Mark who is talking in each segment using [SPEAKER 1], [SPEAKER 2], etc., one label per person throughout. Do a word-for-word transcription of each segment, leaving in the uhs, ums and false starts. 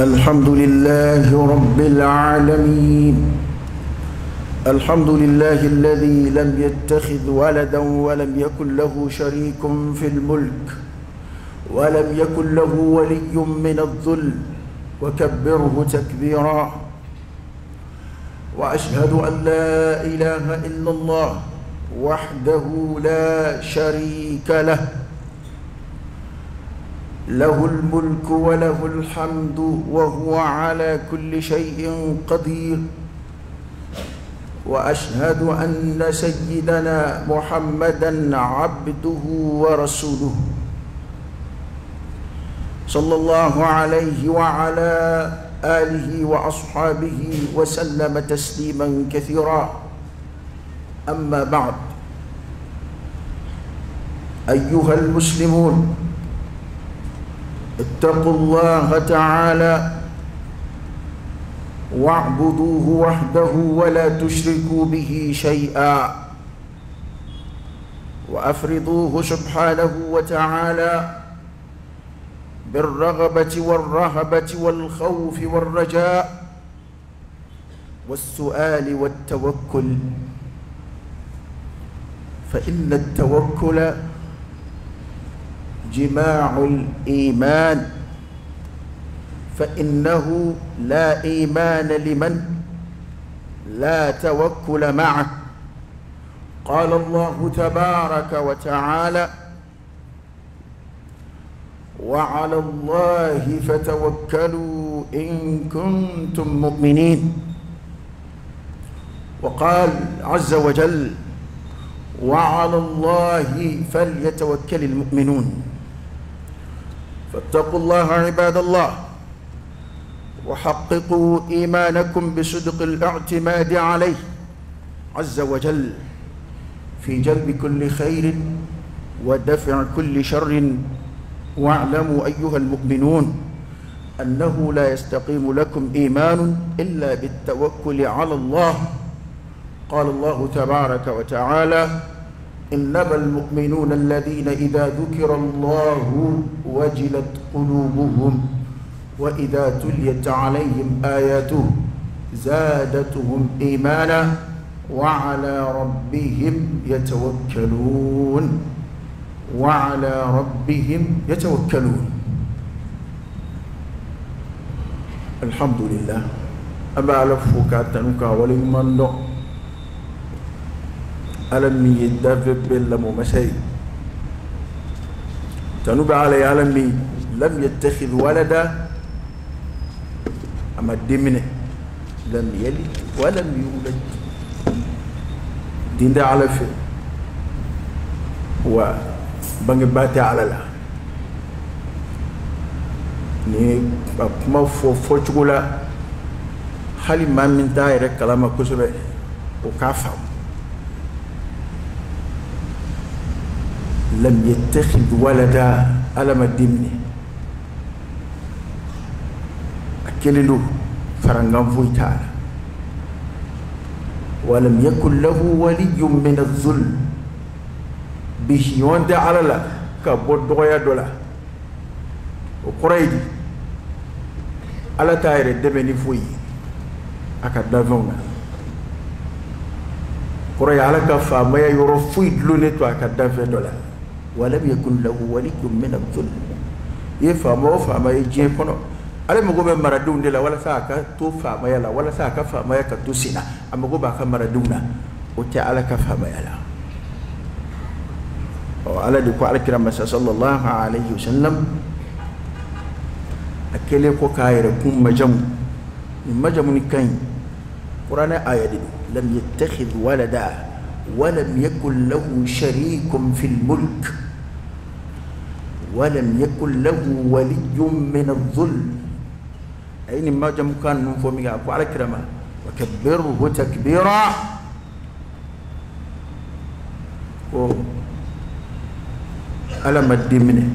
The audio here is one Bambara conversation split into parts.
[SPEAKER 1] الحمد لله رب العالمين. الحمد لله الذي لم يتخذ ولدا ولم يكن له شريك في الملك ولم يكن له ولي من الذل وكبره تكبيرا. وأشهد أن لا إله إلا الله وحده لا شريك له، له الملك وله الحمد وهو على كل شيء قدير. وأشهد أن سيدنا محمدًا عبده ورسوله صلى الله عليه وعلى آله وأصحابه وسلم تسليما كثيرا. أما بعد، أيها المسلمون، اتقوا الله تعالى واعبدوه وحده ولا تشركوا به شيئا، وأفرضوه سبحانه وتعالى بالرغبة والرهبة والخوف والرجاء والسؤال والتوكل، فإن التوكل جماع الإيمان، فإنه لا إيمان لمن لا توكل معه. قال الله تبارك وتعالى: وعلى الله فتوكلوا إن كنتم مؤمنين. وقال عز وجل: وعلى الله فليتوكل المؤمنون. فاتقوا الله عباد الله، وحققوا إيمانكم بصدق الاعتماد عليه عز وجل في جلب كل خير ودفع كل شر. واعلموا أيها المؤمنون أنه لا يستقيم لكم إيمان إلا بالتوكل على الله. قال الله تبارك وتعالى: إنما المؤمنون الذين إذا ذكر الله وجلت قلوبهم وإذا تليت عليهم آياته زادتهم إيمانا وعلى ربهم يتوكلون وعلى ربهم يتوكلون. الحمد لله. أبا ألفك أتنك ولمن دو ألمي يدفع بالله مسي تنوب علي ألمي لم يتخذ ولدا، أما الدمنة لم يلد ولم يولد. دين ده على في و bangi bate ala la ni kuma fo fo chugula hali mamin daire kalama kusube o kafa. lam yattakhid walada ala madimni akelilu farangam fuita walam yakul lahu waliyyun min adh-dhulm bihi yonde alala ka boddoya dola o koraydi ala tayre debeni fuyi aka davonga koray ala ka famaya yoro fuyi lone to aka dave dola. walam yakun lahu waliyyun min adh-dhulm. ye famo famaya je kono ala mago be maradunde la wala sa ka to famaya la wala sa ka famaya ka to sina amago ba ka maraduna o ta ala ka famaya la. وعلى دكوا على كرام صلى الله عليه وسلم أكله كوكاير كم مجمع مجمع نكين قرآن آية لم يتخذ ولدا ولم يكن له شريك في الملك ولم يكن له ولي من الذل. أين مجمع كان نفهمي على كرام وكبره تكبيرا. ala madimine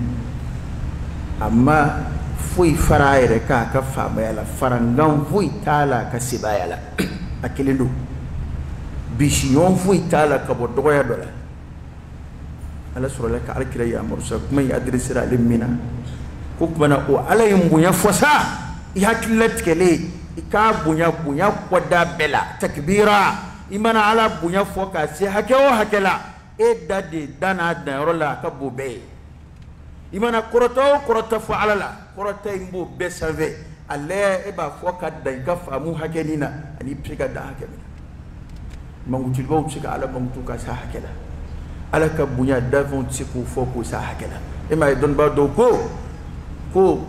[SPEAKER 1] amma fui faraire ka ka fama yala farangam fui tala ka sibaya la akilindo bishiyon fui tala ka bodoya dola ala sura laka alkira ya mursa kuma ya adresira limina ko kuma na o ala yumbunya fosa ihakillat kele ka bunya bunya koda bela takbira imana ala bunya foka se hakewo hakela e dade dana da rola ka bobe imana koroto koroto fo alala koroto imbo be save alle e ba foka da ka famu hakenina ani pika da hakemina mangu tilbo pika ala mangu ka sa hakela ala ka bunya davon tsiku foko sa hakela e ma don ba do ko ko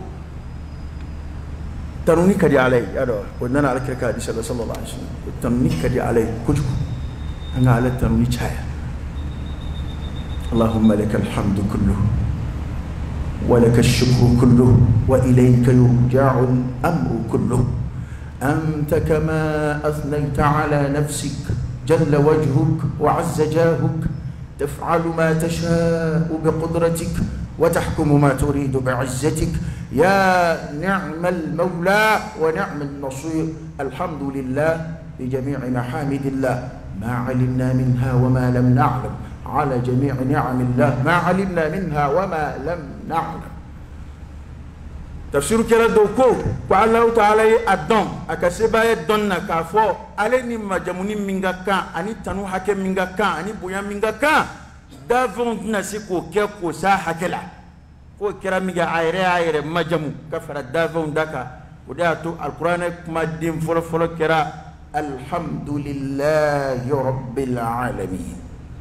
[SPEAKER 1] tanuni kadi alai ado wannan ala kirka di sallallahu alaihi wasallam tanuni kadi alai kuju ana ala tanuni chaya اللهم لك الحمد كله ولك الشكر كله وإليك يرجع الأمر كله أنت كما أثنيت على نفسك جل وجهك وعز جاهك تفعل ما تشاء بقدرتك وتحكم ما تريد بعزتك يا نعم المولى ونعم النصير الحمد لله بجميع محامد الله ما علمنا منها وما لم نعلم على جميع نعم الله ما علمنا منها وما لم نعلم تفسير كلا دوكو قال الله تعالى أدم أكسبا يدنا كافو عليني ما جموني مينغا كان أني تنو حكم مينغا كان أني بويا مينغا كان دافون نسيكو كيكو سا حكلا كو كرا مينغا عيري عيري ما جمو كفر دافون دكا وداتو القرآن ما دين فلو فلو كرا الحمد لله رب العالمين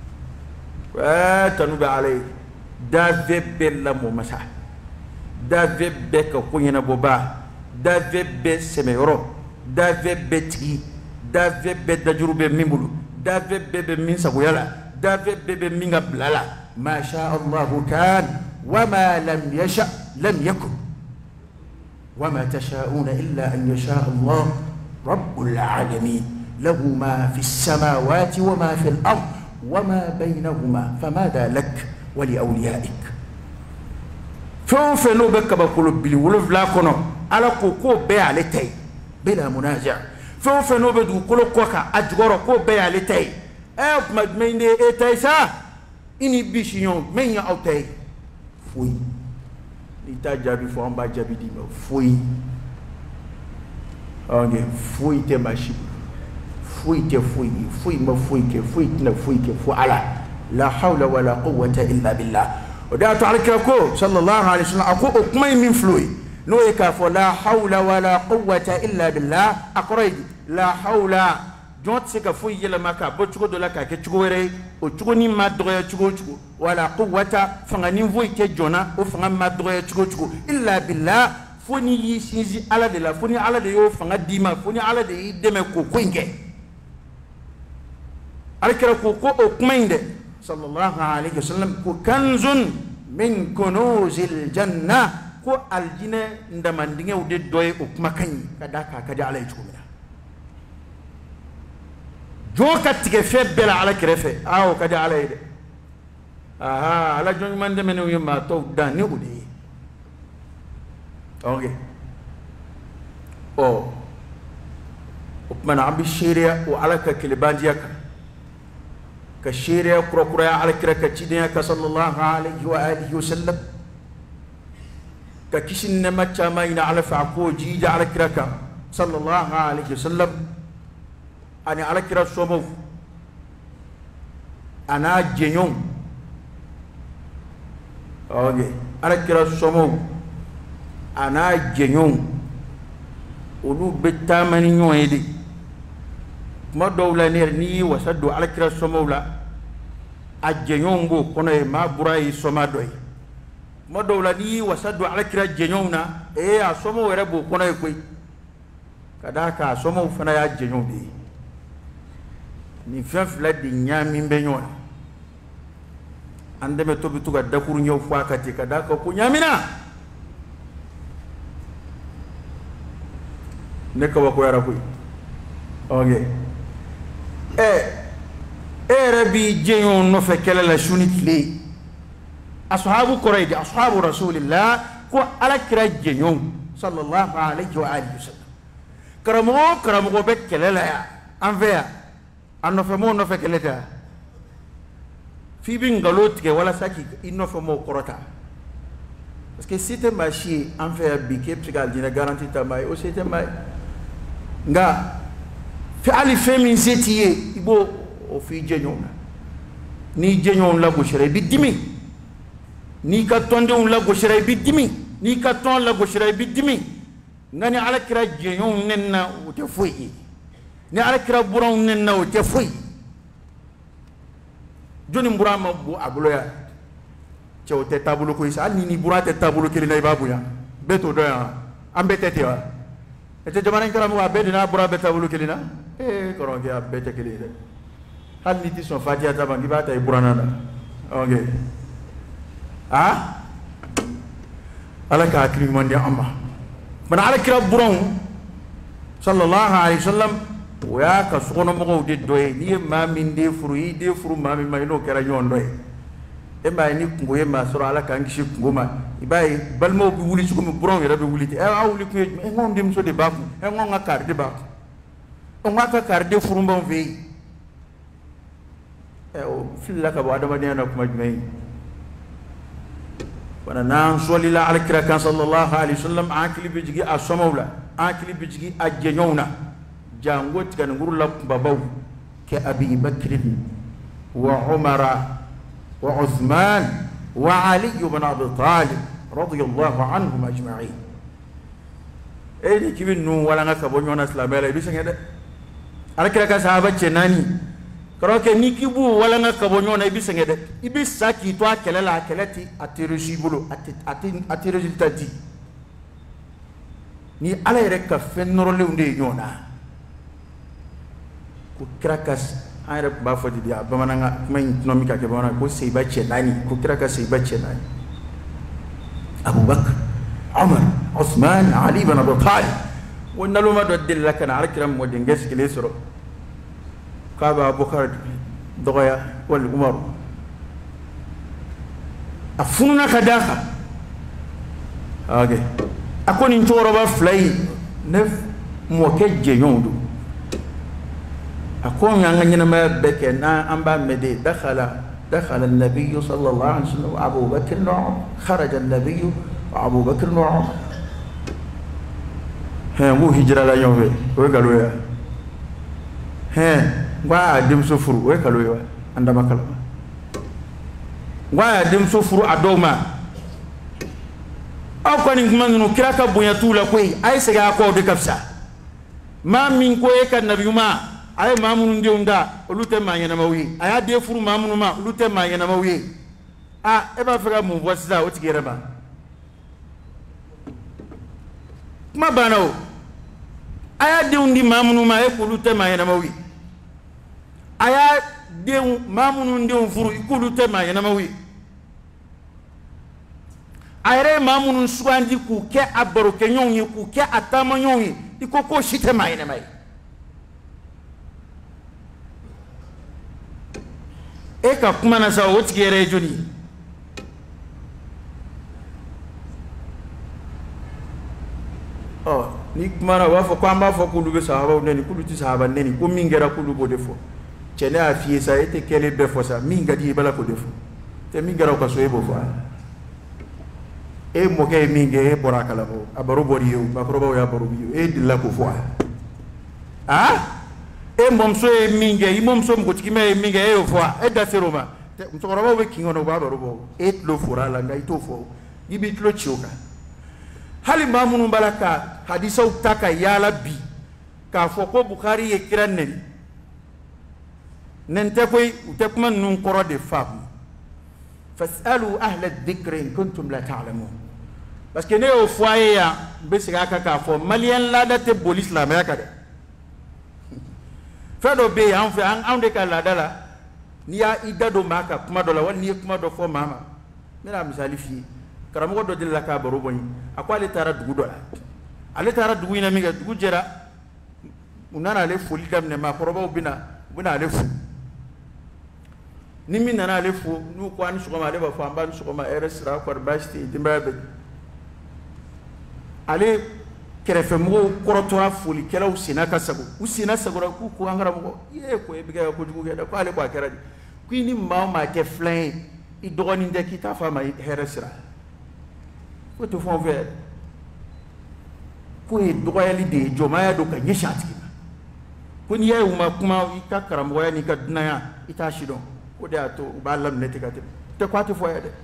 [SPEAKER 1] وتنوب عليه دافب بلا مومسا دافب بك كوينا بوبا دافب بسميرو دافب بتي دافب بدجروب ميمولو دافب بمين سويلا دافب بمين بلالا ما شاء الله كان وما لم يشاء لم يكن وما تشاءون إلا أن يشاء الله رب العالمين له ما في السماوات وما في الأرض وما بينهما فماذا لك ولأوليائك فو فنو بك بقول بلي ولف لا كنو على كوكو بي على تي بلا منازع فو فنو بدو كل كوكا أجغر كو بي على تي أب مدمين دي إتايسا إني بيشيون من يا أو تي فوي لتا جابي فو أمبا جابي دي فوي أوكي فوي تماشي فوي تفوي فوي ما فوي كي فوي تنا فوي كي فو على لا حول ولا قوة إلا بالله ودا تعالى كوكو صلى الله عليه وسلم أكو أكمل من فلوي نو يكافو لا حول ولا قوة إلا بالله أقرأي لا حول جوت سك فوي يلا ماكا بتشكو دولا كا كتشكوري وتشكو ني ما دغيا تشكو تشكو ولا قوة فغني فوي كجونا وفغن ما دغيا تشكو تشكو إلا بالله فوني يسيزي على دلا فوني على ديو فغن ديما فوني على دي دمي كوكوينكي عليك كوكو أكمل صلى الله عليه وسلم كنز من كنوز الجنة كو الجنة عندما ندعي ودي دوي أكمكني كذا كذا على يجومنا جو كتكفى بلا على كرفة أو كذا على يد آها على جون من ده منو يوم ما تو داني ودي أوكي أو أكمل عم بيشيريا وعلى ككلبانجيا كشيريا كروكريا على كركتشينيا صلى الله عليه وآله وسلم ككشن ما تشامين على فعقو جيجا على كركا صلى الله عليه وسلم أنا على كرا سومو أنا جنيون أوكي على كرا سومو أنا جنيون ولو بتامني يويدي ما دولا نيرني وسدو على كرا سومولا اجيونغو كونو ما براي سوما دوي ما دولا ني وسدو على كرا جيوننا اي اسومو ربو كونو كوي كداكا سومو فنا يا جيون دي ni fefla di nyami mbenyo ande me tobi tuga dakuru nyow fwa kati kadaka ko nyamina ne ko wako yara kuy okay eh erabi jeyon no fe kala la shunit li ashabu quraidi ashabu rasulillah ko ala kira jeyon sallallahu alayhi wa alihi wasallam karamo karamo be kala la anveya anno fe mo no fe kala ta fi bin galot ke wala saki inno fe mo korota parce que si tu marché en fait biquet psychal dina garantie ta mai o c'était mai nga fi ali femi zetiye ibo o fi jenyon ni jenyon la go shere bi dimi ni ka tonde on la go shere bi dimi ni ka ton la go shere bi dimi ngani ala kira jenyon nenna o te foyi ni ala kira buron nenna o te foyi joni mburama bu abuloya cew te tabulu ko isa ni ni burate tabulu kili nay babuya beto do ya ambete te wa ete jamana kala mo abede na bura beta tabulu kili na e koron ke abete kili de hal ni ti son fatia ta bangi bata e burana na okay ah ala ka akri mandi amma bana ala kira buron sallallahu alaihi wasallam wa ka sono mo de doy ni ma min de furu yi de furu ma min may no kera nyon doy e ma ni ngo ye ma sura ala ka ngi ngo ma ibay bal mo bi wuli ci ko buron yera be wuli te e a wuli ko e ngon dim so de baku e ngon nga kar de baku o nga ka kar de furu mbon ve e o filla ka bo adama de na kuma jmay wana nan solila ala kira kan sallallahu alaihi wasallam akili bi jigi asomawla akili bi jigi ajjenyona jangot kan ngurla babaw ke abi bakr wa umara wa uthman wa ali ibn abi talib radiyallahu anhum ajma'in eni kibin nu wala ngaka bonyona islamela bi sengede alakira ka sahaba cenani karoke nikibu wala ngaka bonyona bi sengede ibi saki to akelela akeleti atirishibulo ati ati ati resultat di ni ala reka fennorole unde nyona ko krakas ayre ba fodi dia bamananga may economique ke bamana ko seyba chenani ko krakas seyba chenani Abu Bakr Umar Uthman Ali ibn Abi Talib wonna luma do dilla kana arkram mo de nges kile soro ka ba Abu Bakr doya wal Umar afuna kadaka okay akoni ntoro ba flay nef mo ke jeyondo أكون يعني ما بكنا أم بمدي دخل دخل النبي صلى الله عليه وسلم وأبو بكر وعمر خرج النبي وأبو بكر وعمر ها مو هجرة لا يوم في وقالوا يا ها وادم سفر وقالوا يا عندما كلام وادم سفر أدوما أو كان يكمن نكرك بنيا تولا كوي أي سجى أكو دكبسة ما من كوي كان النبي ما ay mamunu ndeunda olute manyana mawi aya de furu mamunu ma olute manyana mawi ah e ba fera mu voisa o tigere ba ma banao aya de undi mamunu ma e olute manyana mawi aya de mamunu ndeun furu ikulute manyana mawi ayre mamunu suandi ku ke abaro ke nyonyi ku ke atama nyonyi ikoko shite manyana mai eka kuma na sa o tigere joni oh ni kuma na wa fo kwa ma fo kulu be sahaba neni kulu ti sahaba neni ko mingera kulu bo defo chene afie sa ete kele be fo sa minga di bala ko defo te mingera ko so e bo fo e mo ke minge e boraka la bo abaro bori yo ba proba ya baro yo e dilla ko fo ah e momso e minge i momso mko tikime e minge e ofwa e da seroma mtokora ba we kingono ba barobo e tlo fura la ngai to fo gibi tlo chioka hali mamunu balaka hadisa utaka yala bi ka fo ko bukhari e kiranne nente koy utekuma nun qoro de fam fasalu ahla adh-dhikr in kuntum la ta'lamun parce que ne ofwa ya be siga ka ka fo malien la date police la me ka de fedo be an fe an ande ka la dala ni ya idado maka kuma do la wal ni kuma do fo mama mira misali fi karamo do dilla ka baro boni akwale tara dugu do la ale tara dugu ina mi ga dugu jera unana le foli damne ma koroba bina bina le fu ni min nana le fu nu ko an sugama le ba fo amba sugama eresra ko basti dimbabe ale kerefe mo korotora foli kela usina kasago usina sagora ku ku angara mo ye ko e biga ko dugu da ko ale ko akara ku ni ma ma ke flan i dogoni de kita fa ma heresra ko to fon ver ko e doyali de jomaya do ka nyeshati ko ni yayi uma kuma ka karambo ya ni ka dunaya ita shido ko da to ba lam ne tikate te ko to foya de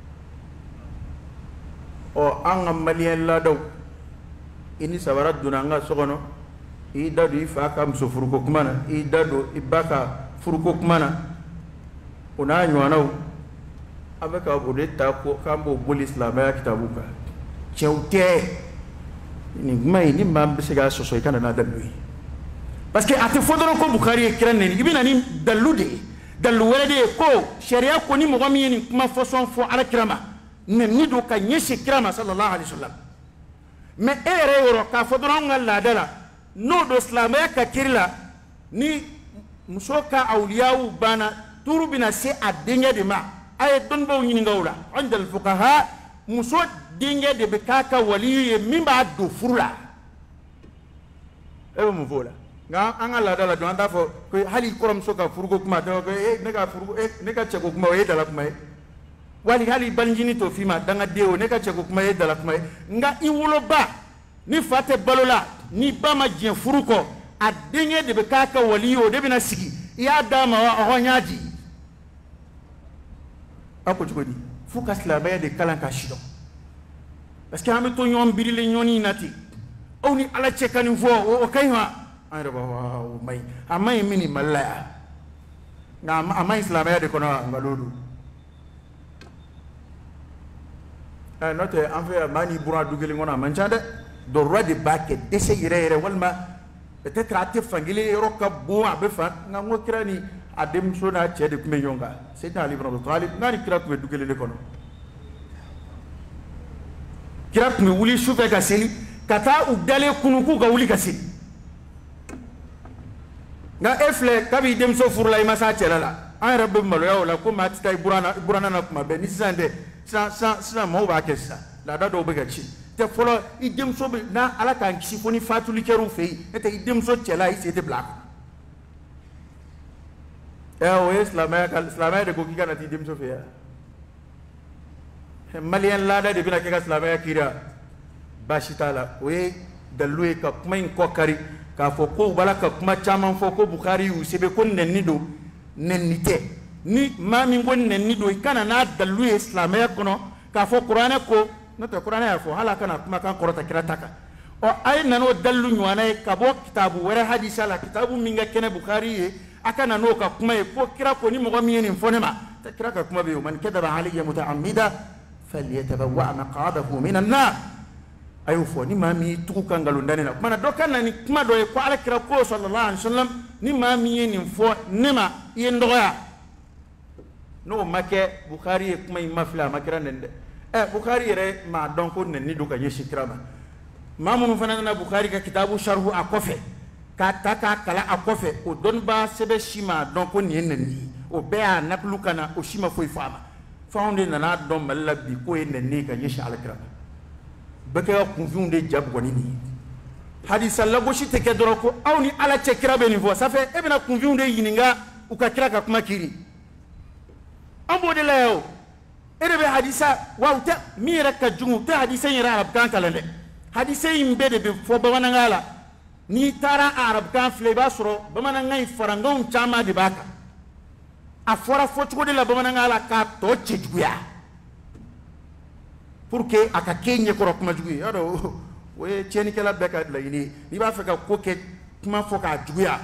[SPEAKER 1] o an malien la do ini sabara dunanga sogono i dadu i fa ka muso furuko kumana i dadu i baka furuko kumana ona nywanao abeka bode ta ko kambo bol islamaya kitabuka chewte ni mai ni mambe sega soso ikana na dalui parce que ate fodoro ko bukhari e kiran ni ibina ni dalude dalu welede ko sharia ko ni mo gami ni kuma foson fo ala kirama ne ni do ka nyeshi kirama sallallahu alaihi wasallam me ere yoro ka fodoro ngalla dala no do islamaya ka kirla ni musoka awliyawu bana turu bina se adenge de ma ay don baw ñini ngawla andal fuqaha muso dinge de bekaka waliye mimba do furla e mo vola nga angala dala do anda fo ko hali korom soka furgo kuma do ko e nega furgo e nega cheko kuma e dala kuma e wali hali banjini to fima danga dewo nega cheko kuma e dala kuma e nga iwulo ba ni fate balola ni bama jien furuko adenge de bekaka waliyo de bina sigi ya dama wa honyaji ako jogodi fuka slabaya de kalan ka shido parce que ame to ñom birile ñoni nati oni ala chekani fo o kayma ay raba wa may amay mini malaya nga amay slabaya de kono ngalodu ay note en fait mani bura dugeli ngona manchande do rodi bakke dese yere yere walma peut-être ate fangile roka bo abe fa nga ngokirani adem sona cede kuma yonga Seydina Ali ibn Abi Talib ngani kira kuma dugele le kono kira kuma wuli shufe ka seli kata ugdale kunuku ga wuli ka seli nga efle kabi dem so furla ima sa celala an rabbe malo ya wala ko mati tay burana burana na kuma be ni sande sa sa sa mo ba kessa la da do be ga ci te folo i dem so be na ala kan kisi foni fatuli keru fei ete i dem so cela i sete black o islamaya kal islamaya de ko ki kana ti dim sofia malian lada de bina ke islamaya kira bashitala we dalwe ka kuma in kokari ka fo ko balaka kuma chaman fo ko bukhari u sebe ko nenni do nennite ni mami ngon nenni do kana na dalwe islamaya kono ka fo qur'ana ko no to qur'ana ya fo hala kana kuma kan korota kira taka o ay nano dallu nywana ka bo kitabu wara hadisa la kitabu minga kene bukhari akana no ka kuma e ko kira ko ni mo gami ni fonema ta kira ka kuma be man kadaba alayya muta'ammida falyatabawwa maq'adahu minan nar ayu fo ni mami tuku kangalo ndani na mana dokana ni kuma do e ko ala kira ko sallallahu alaihi wasallam ni mami ni fo nema yendoya no make bukhari e kuma mafla makira nende eh bukhari re ma donc ne ni do ka yeshi kirama mamun fana na bukhari ka kitabu sharhu akofe kata ka kala akofe o don ba sebe shima donc on yenni o be a naklu kana o shima foi fama faunde na don malla bi ko yenni ka yeshi alkira beke ko funde jab goni ni hadisa la go shi te ke doro ko awni ala chekira be ni vo ça fait e bena kunviunde yininga u ka kira ka kuma kiri ambo de leo ere be hadisa wawta mira ka jungu te hadisa yira arab kan kalande hadisa yimbe de be fo ba wanangala ni tara arab kan fleba soro bamana ngai farangon chama di baka afora fotugo de la bamana ngala ka to chejuya pour que aka kenye ko kuma jugi ado we cheni kala beka la ini ni ba feka ko ke kuma foka juya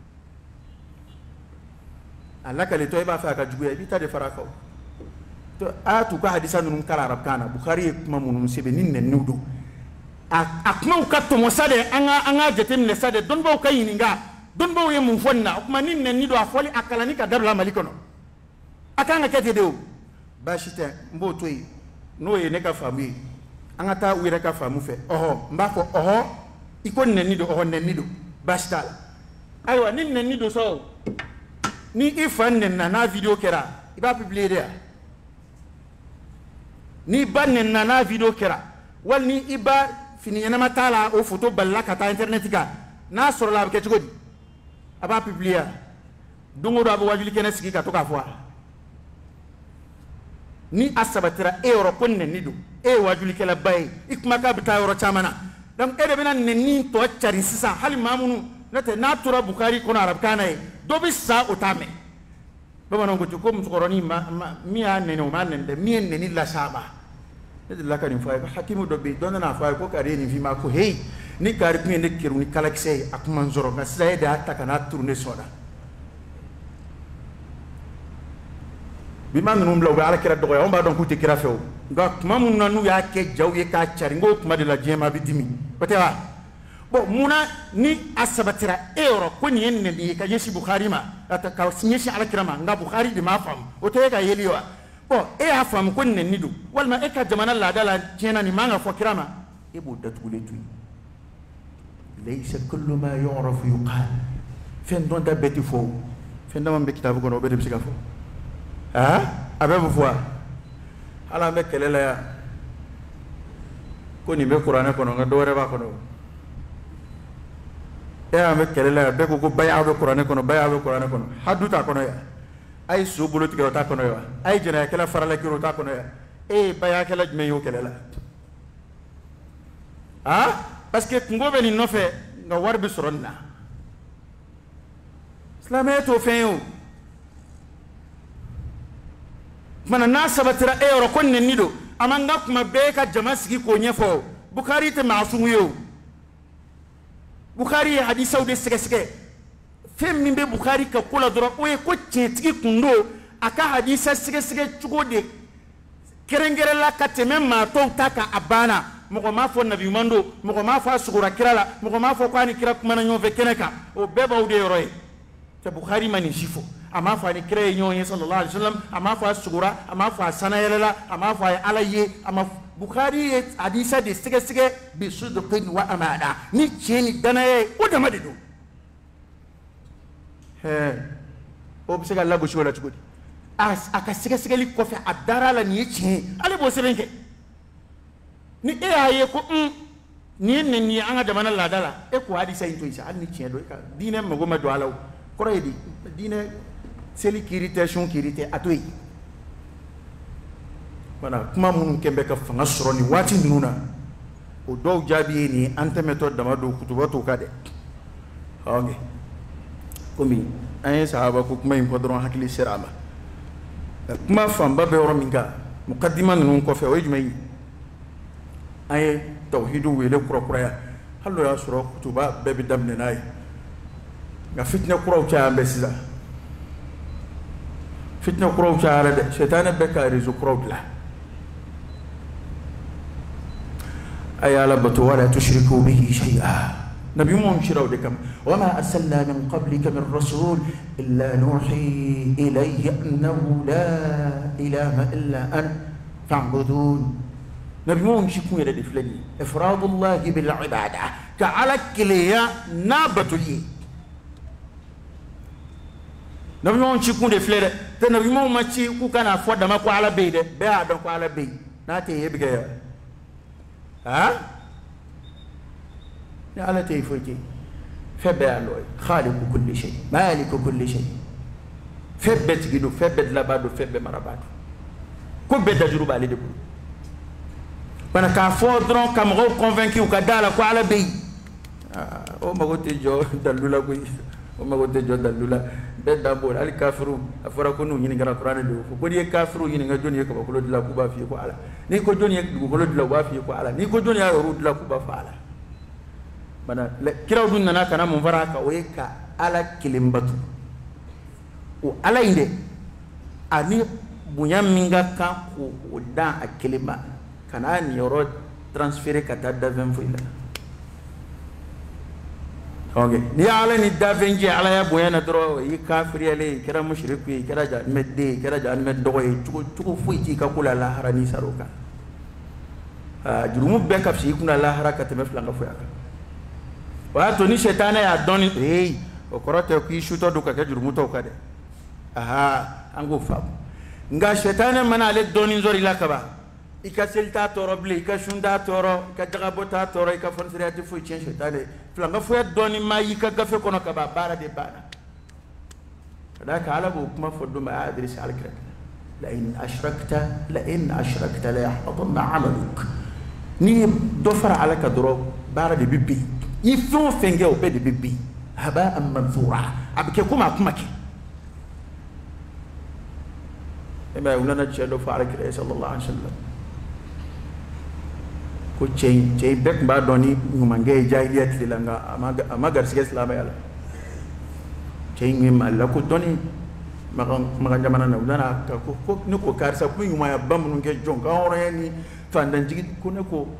[SPEAKER 1] alla kale to ba feka juya bi ta de farako to atu ka hadisa nun kala arab kana bukhari kuma munun sebe nin ne nudu akuma ukato mosade anga anga jetem le sade don ba ukayininga don ba yemu fonna kuma nin ne nido afoli akala ni ka dabla malikono akanga kete deu bashite mbo toyi no ye ne ka famu anga ta wire ka famu fe oho mbako oho iko ne nido oho ne nido bashtal aywa nin ne nido so ni ifan ne na na video kera iba publier dia ni ban ne na na video kera wal ni iba fini yana matala o photo balla kata internet ga na soro la ke chugodi aba publier dungo do aba wajuli kene sigi ka to ka fwa ni asabatira e yɔrɔ ko nɛni don e ye wajulikɛlaba ye i kumakan bɛ taa yɔrɔ caman na donc e de bɛna nɛni tɔ cari sisan hali maa minnu n'o tɛ n'a tora Bukari kɔnɔ arabukan na ye dɔ bɛ sa o t'a mɛn bamananw ko ten ko musokɔrɔnin ma min y'a nɛni o m'a nɛni dɛ min ye nɛni las'a ma ne delila ka nin fɔ a ye ko hakimu dɔ bɛ yen dɔ nana fɔ a ye ko kari ye nin f'i ma ko heyi ni kari tun ye ne kɛru ni kalakisɛ ye a kun ma n sɔrɔ nka sisan e de y'a ta ka n'a turu ne sɔn na bi ma ninnu bila u bɛ alakira dɔgɔya anw b'a dɔn k'u tɛ kira fɛ o nka tuma minnu na n'u y'a kɛ jaw ye k'a cari n k'o tuma de la diɲɛ ma a bɛ dimi o tɛ wa bon munna ni a sabatira e yɔrɔ ko nin ye nɛni ye ka ɲɛsin Bukari ma ka ɲɛsin alakira ma nka Bukari de m'a faamu o tɛ e ka yeli ye wa bon e y'a faamu ko nɛni don walima e ka jamana laada la tiɲɛna nin man ka fɔ kira ma e b'o datugulen to yen laysa kullu ma yu'rafu yuqal fɛn dɔn ta bɛɛ tɛ fɔ o fɛn dama bɛ kitabu kɔnɔ o bɛɛ de bɛ se ka fɔ aa a bɛɛ bɛ fɔ wa hali an bɛ kɛlɛ la yan ko nin bɛ kuranɛ kɔnɔ nka dɔ wɛrɛ b'a kɔnɔ e y'an bɛ kɛlɛ la yan bɛɛ ko ko baya bɛ kuranɛ kɔnɔ baya bɛ kuranɛ kɔnɔ hadu t'a kɔnɔ yan a ye so bolo tigɛ o t'a kɔnɔ yan a ye jɛnɛyakɛla farala kiri o t'a kɔnɔ yan e ye bayakɛla jumɛn ye o kɛlɛ la ah parce que kungo bɛ nin nɔfɛ nka wari bɛ sɔrɔ nin na silamɛya t'o fɛn ye o mana n'a sabatira e yɔrɔ ko nɛni don a man ka kuma bɛɛ ka jama sigi k'o ɲɛfɔ Bukari tɛ maasumu ye o Bukari ye hadisaw de sɛgɛsɛgɛ fɛn min bɛ Bukari ka ko la dɔrɔn o ye ko tiɲɛtigi kun don a ka hadisa sɛgɛsɛgɛ cogo de kɛrɛnkɛrɛnla ka tɛmɛ maa tɔw ta kan a banna mɔgɔ m'a fɔ nabi ɲuman don mɔgɔ m'a fɔ a sugora kira la mɔgɔ m'a fɔ k'a ni kira kumana ɲɔgɔn fɛ kɛnɛ kan o bɛɛ b'aw de yɔrɔ ye tɛ Bukari ma nin si fɔ a m'a fɔ a ni kira ye ɲɔgɔn ye sallallahu alaihi wasallam a m'a fɔ a sugora a m'a fɔ a sanayɛlɛla a m'a fɔ a ye ala ye a ma Bukari ye hadisa de sɛgɛsɛgɛ bi sidqin wa amana ni tiɲɛ ni danaya ye o dama de don hɛɛ o bɛ se ka lagosi o la cogo di a ka sɛgɛsɛgɛli kɔfɛ a dara la nin ye tiɲɛ ye ale b'o sɛbɛn kɛ ni e y'a ye ko un nin ye nin ye an ka jamana laada la e ko hadisa in to yen sa hali ni tiɲɛ don e ka diinɛ mago ma don a la o kɔrɔ ye di diinɛ seli kiiri tɛ sun kiiri tɛ a to yen mana kuma minnu kɛn bɛ ka fanga sɔrɔ nin waati ninnu na o dɔw jaabi ye nin ye an tɛmɛtɔ dama don kutuba t'o ka dɛ ɔnkɛ komi an ye sahaba ko kuma in fɔ dɔrɔn hakili sera a ma kuma fanba bɛ yɔrɔ min kan mukaddima ninnu kɔfɛ o ye jumɛn ye an ye tawhidu wele kurakuraya hali n'o y'a sɔrɔ kutuba bɛɛ bɛ daminɛ n'a ye nka fitinɛ kuraw cayara bɛɛ sisan fitinɛ kuraw cayara dɛ sɛtanɛ bɛɛ ka réseau kuraw dilan a ye ala bato wala tushriku bihi shay'a nabi mun shiraw de kam wa ma arsalna min qablika min rasul illa nuhi ilayhi annahu la ilaha illa an fa'budun nabi mun shi kun yɛrɛ de filɛ nin ye ifradullahi bil ibada ka ala keleya n'a batoli nabi mun shi kun de filɛ dɛ tɛ nabi mun ma ci k'u kana fɔ dama ko ala bɛ yen dɛ bɛɛ y'a dɔn ko ala bɛ yen n'a tɛ yen e bɛ kɛ yan ah ni ala tɛ yen foyi tɛ yen fɛn bɛɛ y'a lɔ ye khaliqu kulli shay maliku kulli shay fɛn bɛɛ tigi don fɛn bɛɛ dilanbaa don fɛn bɛɛ marabaa don ko bɛɛ dajuru b'ale de bolo bana k'a fɔ dɔrɔn ka mɔgɔw convaincu ka da la ko ala bɛ yen aa o mago tɛ jɔ dalilu la koyi o mago tɛ jɔ dalilu la bɛɛ dan b'o la hali kafiru a fɔra ko n'u ɲininkara kuranɛ de ko n'i ye kafiru ɲininka jɔnni ye kabakolo dilan k'u b'a f'i ye ko ala n'i ko jɔnni ye dugukolo dilan u b'a f'i ye ko ala n'i ko jɔnni y'a yɔrɔ dilan k'u b'a fɔ ala bana kiraw dun nana ka na mun fara a kan o ye ka ala kelen batu o ala in dɛ ani bonya min ka kan k'o dan a kelen ma ka n'a nin yɔrɔ transférer ka taa dafɛn foyi la ok n'i ye ala ni dafɛn jɛ ala ya bonya na dɔrɔn i kafiriyalen i kɛra mushriku ye i kɛra jahanɛmɛ den ye i kɛra jahanɛmɛ dɔgɔ ye cogo cogo foyi t'i ka ko la lahara n'i sara o kan aa jurumu bɛɛ ka fisa i kunna lahara ka tɛmɛ filan ka foya kan o y'a to ni sɛtanɛ y'a dɔn ni ee o kɔrɔ tɛ k'i sutɔ don ka kɛ jurumutɔw kan dɛ aha an k'o faamu nka sɛtanɛ mana ale dɔɔni sɔrɔ i la kaban i ka seli t'a tɔɔrɔ bilen i ka sun t'a tɔɔrɔ i ka jagabɔ t'a tɔɔrɔ i ka fɔnisɛriya tɛ foyi tiɲɛ sɛtanɛ filan ka foya dɔɔni ma y'i ka gafe kɔnɔ kaban baara de banna ka d'a kan ala b'o kuma fɔ don min a y'a adressé alakira لئن أشركت لئن أشركت لا يحبطن عملك ني دفر على كدرو بارد بيبي يفون فينجو بيد بيبي هباء منثورا أبكيكم أكمك إما يقولنا تشهدوا فعلك صلى الله عليه وسلم ko cey cey bek ba doni nguma ngay jahiliyat li la nga amaga amagar sig islam yalla cey ngim alla ko doni maga maga jamana na dana ka ko ko ne ko karsa ko nguma ya bam nu nge jon ka oro yani fandan jigi ko ne ko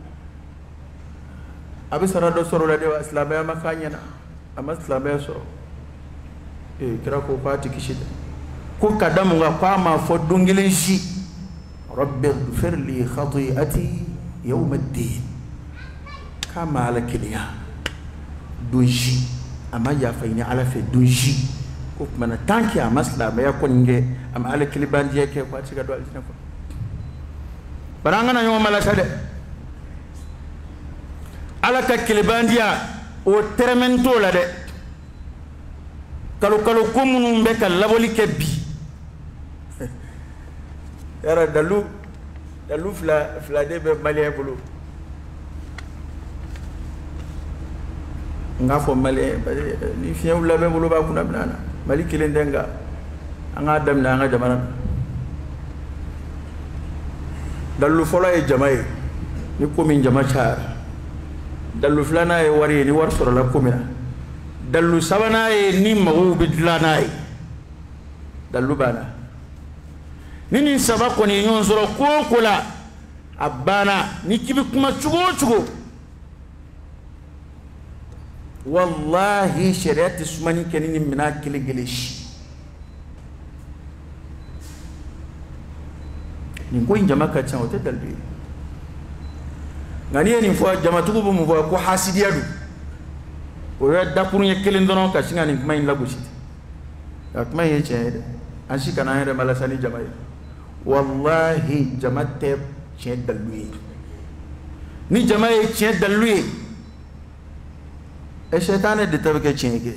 [SPEAKER 1] abi sarado soro la de islam ya makanya na ama islam ya soro e kira ko fati kishida ko kadamu nga kwa ma fo dungilin shi rabbi ighfir li khati'ati يوم الدين كما على كليا دونجي أما يافيني على في دونجي كوف من تانكي أمسلا ما يكون إنجي أما على كليبان جيه كي أقوى تيجا دوال جنفو برانغنا يوم مالا سادة على كليبان جيه وترمنتو لده kalau kalau kumunum beka laboli kebi yara dalu dalu fla fla de be malien bulu nga fo malien ni fiam la be bulu ba kuna banana mali kilen denga anga dem na nga jamana dalu folo e jamaay ni komin jama char dalu flana e wari ni war soro la komina dalu sabana e ni mawu bidlana e dalu bana nini sabako ni nyonzoro kokola abana ni kibi kuma chugo chugo wallahi shariati sumani kenini mina kile geleshi ni ko injama ka chan ote dalbi ngani ni fo jama tugo bu mu fo ko hasidiyadu o ya dakuru ye kelen dono ka singa ni kuma in lagushi ya kuma ye chede anshi kana here malasani jama wallahi jamate chen dalui ni jamae chen dalui e shaytan de tabke chen ke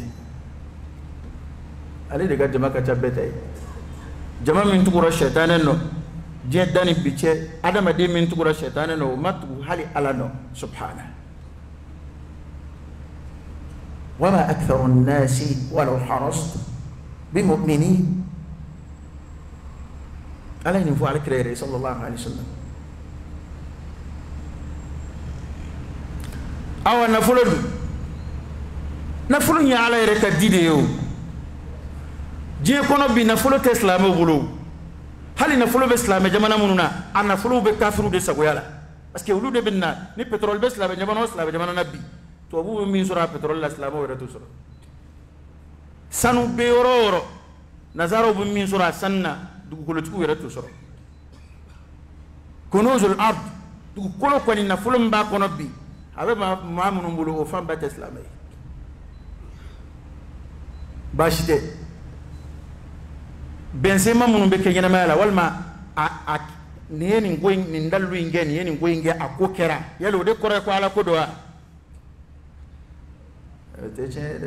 [SPEAKER 1] ali de ga jama ka chabete jama min tukura shaytan no je dani biche adama de min tukura shaytan no matu hali alano subhana wama aktharu an-nasi walau harastu bimu'minin على أن يفعل كريري صلى الله عليه وسلم أو نفلون نفلون يا على ركع ديديو جي كونو بي نفلو تسلام بولو هل نفلو بسلام جمانا منونا أن نفلو بكافرو دي سقويالا بس كيولو دي بنا ني بترول بسلام جمانا وسلام جمانا نبي تو أبو من سورة بترول الإسلام ورتو سورة سانو بيورو نزارو بمن سورة سنة dugu tuku yere to soro kunuzul ard dugu kolo ko ni na fulum ba kono bi abe ma mamunu mbulu o famba islamay bashite benzema munu be kenyana mala walma a neni ngoy ni ndalu ingeni yeni ngoy nge akokera yalo de kore ko ala ko do a te che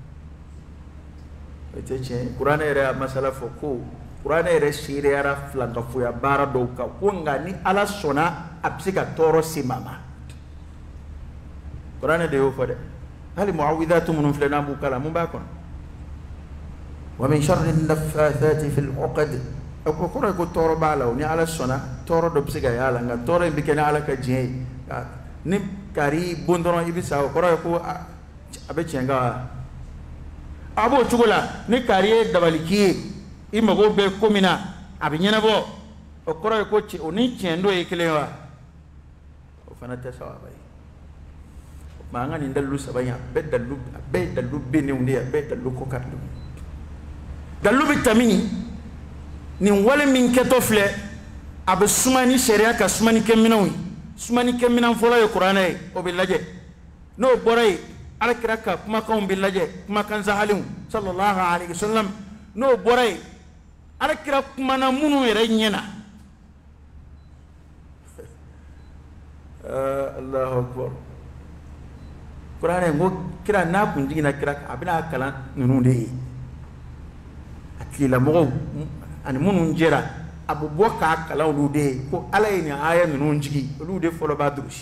[SPEAKER 1] te che qur'an era masala foko Qur'ana ere shire ara flanga fuya bara do ka kunga ni ala sona apsika toro simama Qur'ana de yo fode hal muawwidatu mun flana bu kala mun ba kon wa min sharri an-naffathati fil 'uqad ko ko ko toro bala ni ala sona toro do psiga yala nga toro bikena ala ka je ni kari bondoro ibisa ko ko abe chenga abo chugula ni kari dabaliki ima go be komina abinyana bo okoro ko ci oni chendo e kelewa o fanata sawabai manga ni ndalu sabanya be dalu be dalu bene undi be dalu ko kaddu dalu bitamini ni wala min ketofle ab sumani sharia ka sumani keminawi sumani keminan fola e qur'ana e o billaje no boray alkraka kuma kan billaje kuma kan zahalim sallallahu alaihi wasallam no boray ala kira kumana munu yere nyena Allahu akbar Qur'an ngo kira na kun jigina kira abina kala nunu de akila mo an munu njera abu boka kala olu de ko ala ni aya nunu jigi olu de folo ba durushi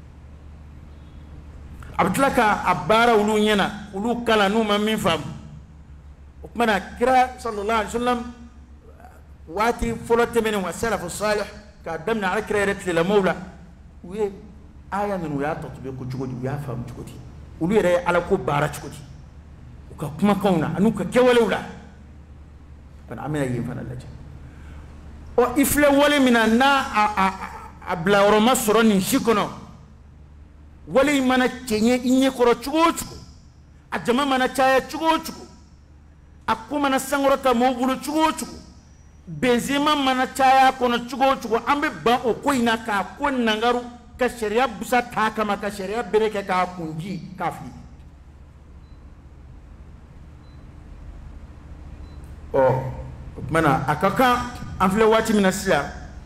[SPEAKER 1] abdulaka abara ulu nyena ulu kala nu ma min fam mana kira sallallahu alaihi wasallam wati folo temene wa salafu salih ka damna ala kira ret la mawla we aya nunu ya tatbe ko jugodi ya fam jugodi ulu yere ala ko bara jugodi ka kuma kauna anu ka kewalewla ana amina yin fana laje o ifle wale mina na a bla oroma soro ni shikono wale mana kenye inye koro chugo chugo a jama mana chaya chugo chugo akuma na sangorota mobulu chugo chugo benzema mana chaya kono chugo chugo ambe ba o ko ina ka ko nangaru ka sharia busa ta kama ka sharia bereke ka kunji kafi o mana akaka anfle wati mina sia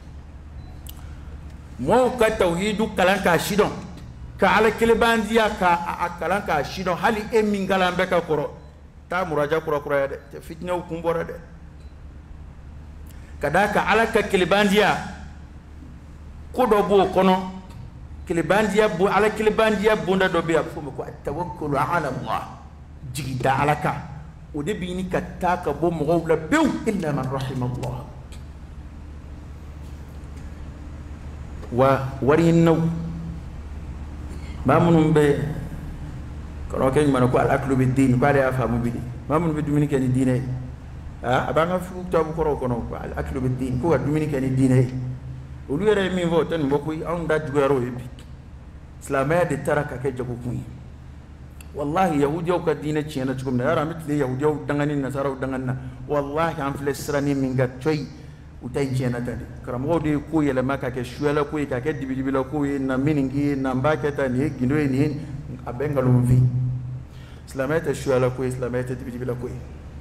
[SPEAKER 1] mo ka tauhidu kalanka shidon ka ala kelebandiya ka akalanka shidon hali e mingala mbeka koro ta muraja kuro kuro ya de te fitna ukumbora de kadaka ala ka kelebandiya kodo bo kono kelebandiya bo ala kelebandiya bonda do be afo ko tawakkulu ala allah jigida alaka ودي بيني كتاك بو مغولا بيو إلا من رحم الله ووري النو ما منهم بي كانوا كان يمنعوا الأكل بالدين قال يا فهم بدي ما منهم بدمني كان الدين هاي آه أبغى في كتاب كرو كانوا الأكل بالدين كوا بدمني كان الدين هاي ولو يرى مين فوتن بقولي أنا دا جوارو يبي سلامة دي ترى كأجابو كوي والله يهودي أو كدينة شينا تقوم نهار مثل يهودي أو دعاني النصارى أو دعانا والله عم فلسطيني من قد شيء وتاي شينا تاني كرام غودي كوي لما كاكشوا لا كوي كاكدي بدي بلا كوي نامينجي نامباك تاني جنوي نين أبنغلوم في سلامة تشوا لا كوي سلامة تبي بلا كوي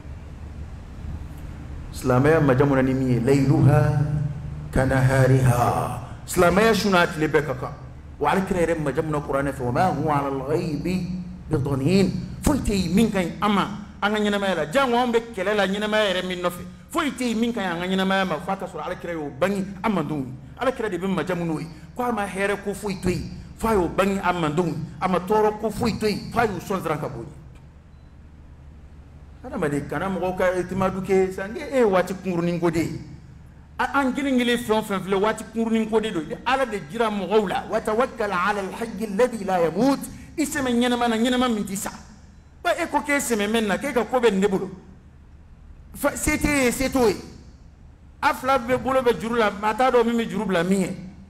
[SPEAKER 1] سلامة مجموعة نمية ليلها كنهارها سلامة شنات لبكك وعلى كريم مجموعة القرآن فما هو على الغيب بضنين فويتي من كان أما أنا نينما يلا جاوام بكلا نينما يرى من نفي فويتي من كان أنا نينما ما فاكس على كريو بني أما دون على كريو بيم مجموعي كوما هيركو فويتي فايو بني أما دون أما توركو فويتي فايو سونزران كابوني أنا ما ديك أنا مغوكا إتمادو كي سانجي إيه واتي كورنين كودي أنجلين فلان فلان فلان واتي كورنين كودي دو على دجرا مغولا وتوكل على الحي الذي لا يموت iseme nyenema na nyenema mintisa ba eko ke seme menna ke ka kobe nebulo fa c'était c'est toi afla be bulo be jurula mata do mimi jurubla miye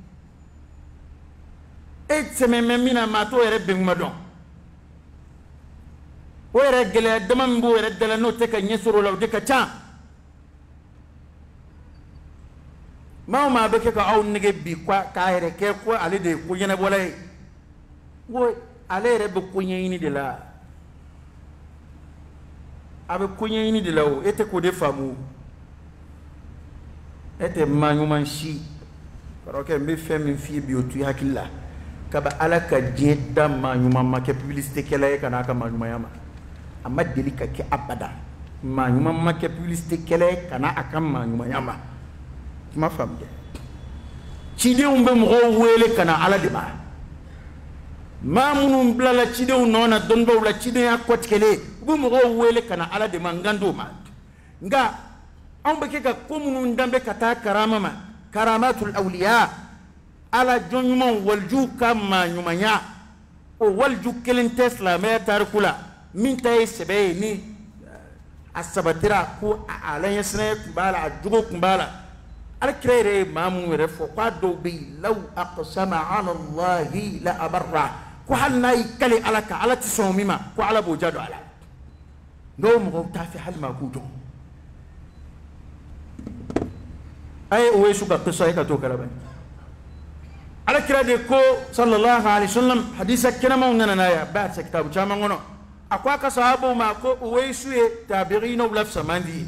[SPEAKER 1] e seme memina mato ere be ngadon o ere gele dama mbo ere dala no te ka nyesoro law de ka cha ma ma be ke ka aw nege bi kwa ka ere ke ko ale de ko yene bolay wo ale yɛrɛ bɛ koɲɛɲini de la a bɛ koɲɛɲini de la o e tɛ k'o de faamu e tɛ maa ɲuman si karamɔgɔkɛ n bɛ fɛn min f'i ye bi o to i hakili la kaba ala ka diɲɛ da maa ɲuman ma kɛ publicité kɛla ye ka n'a ka maa ɲumanya ma a ma deli ka kɛ abada maa ɲuman ma kɛ publicité kɛla ye ka n'a ka maa ɲumanya ma kuma faamu dɛ cidenw bɛ mɔgɔw wele ka na ala de ma ma munun blala cidenw nona donbaw la ciden ya kotkele bu mo wele kana ala de mangando ma nga on be ke ka ko munun dambe kata karama ma karamatul awliya ala jonnyum walju kama nyumanya o walju kelen tesla me tarkula min tay sebe ni asabatira ko ala yesne kubala ajugo kubala ala krere mamun refo kwa do bi law aqsama ala allah la abarra ko hal nay kali alaka ala tisomima ko ala bo jado ala no mo ta fi hal ma kuto ay o yesu ka qissa ka to kala ban ala kira de ko sallallahu alaihi wasallam hadisa kina ma ngana na ya ba sa kitabu chama ngono akwa ka sahabo ma ko o yesu e tabirin wala samandi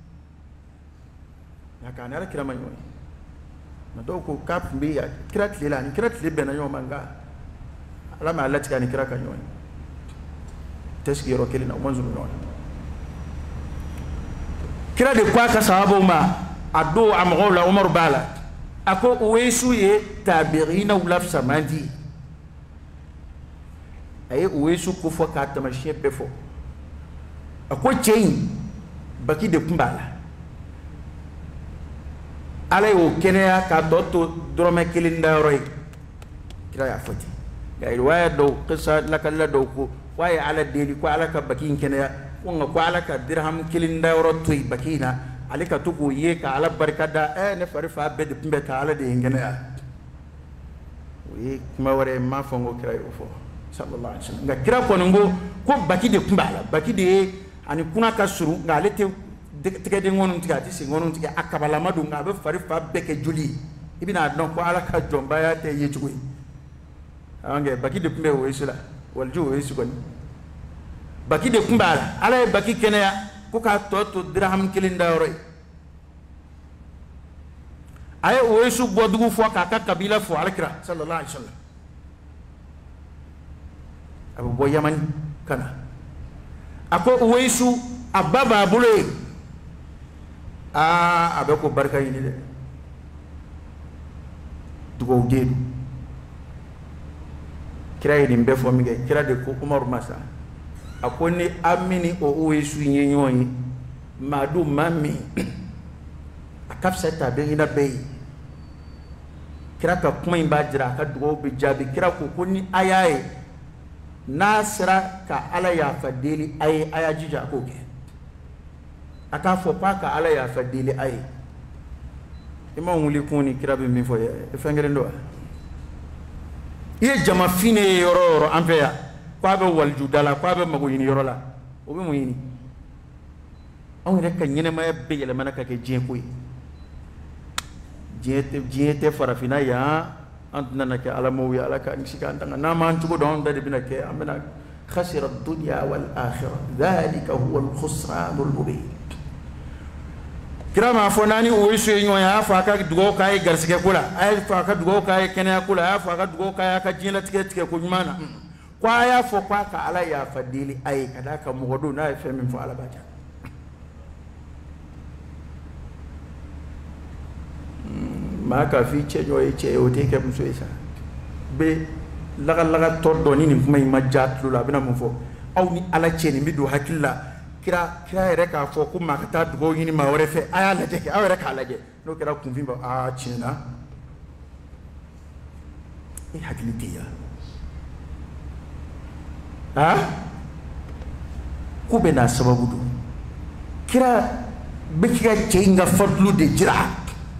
[SPEAKER 1] ya kana ala kira ma yoy na do ko kap mbi ya kira tlela ni kira tle bena yo manga lama alati kani kira kanyoy tasgiro kelina manzuru non kira de kwa ka sahabo ma ado amro la Umar bala ako Uwaisu ye tabi'ina ulaf samandi ay Uwaisu ko fo ka tamashi be fo ako chein baki de kumbala ala yo kenya ka doto drome kilinda roy kira ya fati ga riwaya do qissa lakalla do ko waye ala deli ko ala ka baki kenya ko ko ala ka dirham kilinda ro toy bakina alika tuku ye ka ala barkada eh ne fari fa be de pimbe ka ala de ngene ya wi kuma wore ma fongo kira yo fo sallallahu alaihi wasallam ga kira ko ngo ko baki de kumbala baki de ani kuna ka suru ga lete tege de ngonum tiga ti si ngonum tiga akabala madu nga be fari fa be ke juli ibina don ko ala ka jomba ya te ye tugu ange baki de pimbe wo isula wal ju wo isu kon baki de kumbala ala baki kene ya ko ka to to dirham kilinda roy ay Uwaisu bodugu fo ka ka kabila fo alkira sallallahu alaihi wasallam abu bo yaman kana ako Uwaisu ababa bule ah abe ko barka yini de dugo gedu kira yini be fo mi ge kira de ko Umar masa akoni amini o Uwaisu nyenyoni madu mami akafsa tabi'ina be kira ka kuma imba jira ka dugo be jabi kira ko kuni ayaye nasra ka ala ya fadili ay ayajija ko ke aka fo pa ka ala ya fadili ay ima wuli kuni kira be mi fo e fengere ndo ye jama fine yoro yoro ampeya kwa be walju dala kwa be mago yini yoro la o be mo yini on rek ka nyene ma be yele manaka ke jien koy jete jete farafina ya antna nake ala mowi ala ka ngisika antanga na man tugo don dade bina ke amena khasira ad-dunya wal akhirah dhalika huwa al-khusran al-mubin kirama fonani Uwaisu nyoya fa ka dugo kay garsike kula ay fa ka dugo kay kenya kula ay fa ka dugo kay ka jinla tike tike ko nyumana kwa ya fo kwa ka ala ya fadili ay kada ka mugodo na fe min fo ala baja maka fi chejo e che o te ke muso isa be laga laga todo ni ni kuma majat lula bina mo fo aw ni ala cheni mi do hakilla kira kira ere ka fo kuma ka ta dugo ni ma wore fe aya la je aw ere ka la je no kira kun vimba a chena e hakiliti ya ha kube na sababu do kira be kira chenga fadlu de jira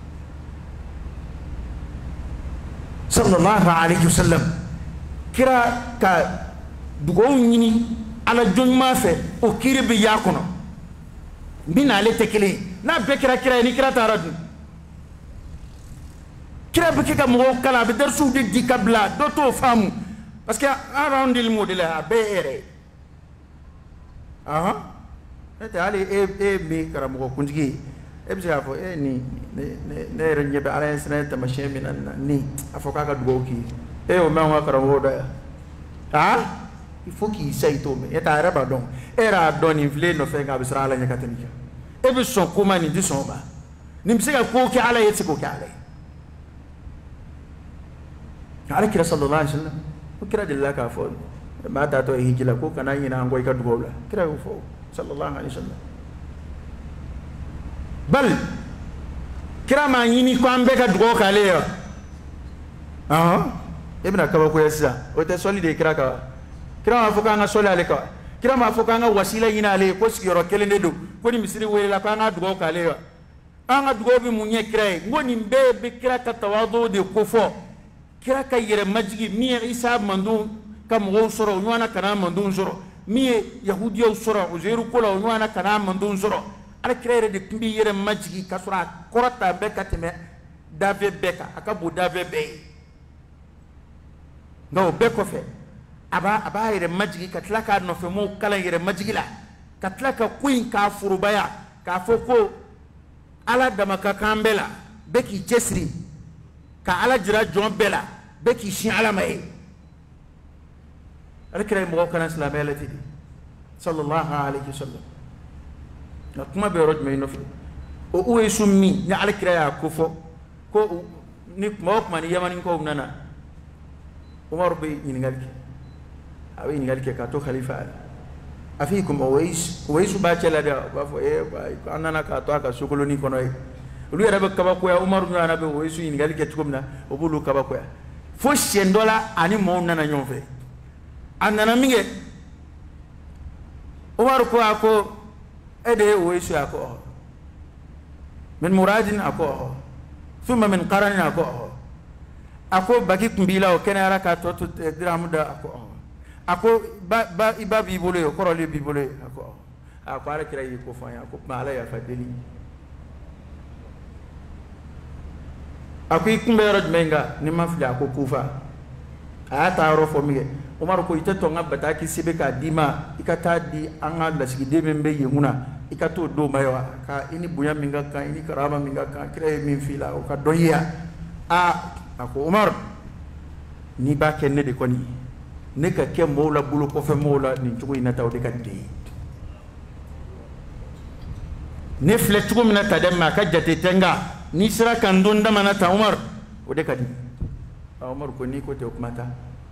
[SPEAKER 1] sallallahu alaihi wasallam kira ka dugo nyini ala jonma fe o kire be yakono bina le tekele na be kira kira ni kira taradu kira be ka mo kala be darsu de dikabla do to famu parce que around il modèle a be ere aha ete ali e e mi kara mo kunjigi e bi afo e ni ne ne renye be ala insana tamashe min ni afoka ka dugo ki e o ma wa kara mo da ha il faut qu'il s'aille tomber et ara ba don era don inflé no fe ga bisra ala nyaka tanika e bi son kuma ni di son ba ni msika ko ki ala yetse ko ki ala ala kira sallallahu alaihi wasallam ko kira dilla ka fo ma ta to hijila ko kana yina ngoy ka dugo la kira fo sallallahu alaihi wasallam bal kira ma yini ko ambe ka dugo ka le yo ah ibna ka ba ko yesa o te solide kira ka kira ma foka nga sole ale ka kira ma foka nga wasila yina ale ko sigiro kelende do ko ni misiri wele la ka nga dugo ka le yo anga dugo bi munye kira ngoni mbe be kira ka tawadu de ko fo kira ka yere majigi mi isa mandu kam go soro nyana kana mandu soro mi yahudiyo soro uzairu kola nyana kana mandu soro ala kira de kumbi yere majigi ka sura korata be ka teme dave beka aka bu dave be no be ko fe aba aba yere majigi ka tlaka no fe mo kala yere majigi la ka tlaka kuin ka furubaya ka foko ala dama ka kambela be ki jesri ka ala jira jon bela be ki shin ala mai ala kira mo kana islamelati sallallahu alaihi wasallam na kuma be rod me no fe o Uwaisu mi ni alakira ya kofo ko ni mawk mani yamani ko nana Umar be ñingal ke abe ñingal ke ka to khalifa ali afikum Uwais Uwaisu ba cela da ba fo e ba anana ka to ka sokolo ni kono e lu yara be kaba ko ya Umar ñu ana be Uwaisu ñingal ke tukumna o bulu kaba ko ya fo shendola ani mo nana ñonfe anana minge Umar ko ako ede Uwaisu ako min muradin ako thumma min qaranin ako ako baki kumbila o kenara ka to to diramu da ako ako ba ba iba bibole ko role bibole ako ako ala kira yi ko fanya ako mala ya fadeli ako ikumbe rod menga ni mafla ako kufa ata ro fo mi Umar ko ite to ngabata ki sibe ka dima ikata di anga la sigi de membe yenguna ikato do maywa ka ini buya minga ka ini karama minga ka kire min fila o ka doya a ako Umar ni ba ken ne de koni ne ka ke mola bulu ko fe mola ni tugo ina taw de ka de ne fle tugo mina ta dem ma ka jate tenga ni sira kan don da mana ta Umar o de ka di Umar ko ni ko te kumata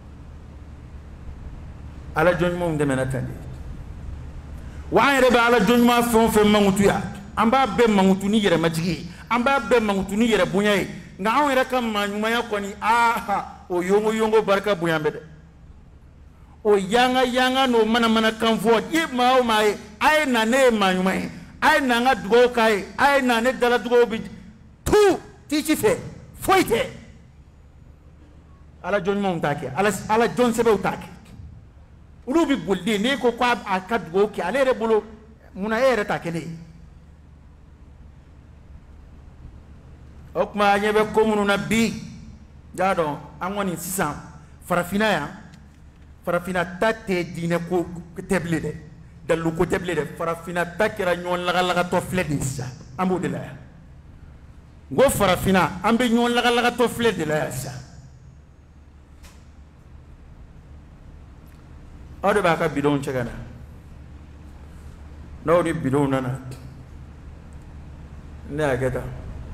[SPEAKER 1] ala jon mom de mena tande wa yere ba ala jon ma fon fe mangutu ya amba be mangutu ni yere majigi amba be mangutu ni yere bunyai nga on yere kam ma nyuma ya koni aha o yongo yongo barka bunyambe de o yanga yanga no mana mana kan fo ye ma o mai ay na ne ma nyuma ay na nga dugo kai ay na ne dala dugo bi tu ti ci fe foite ala jon mom take ala ala jon sebe utake ulu bi bolde ne ko kwa akad go ki ale re bolo muna ere ta kene okma nyebe ko munu nabi jado angoni sisam farafina ya farafina tate dine ko teble de dalu ko teble de farafina takira nyon laga laga to fledisa ambo de la go farafina ambe nyon laga laga to fled de la sa ade ba ka bidon chegana no ni bidon nana ne ageta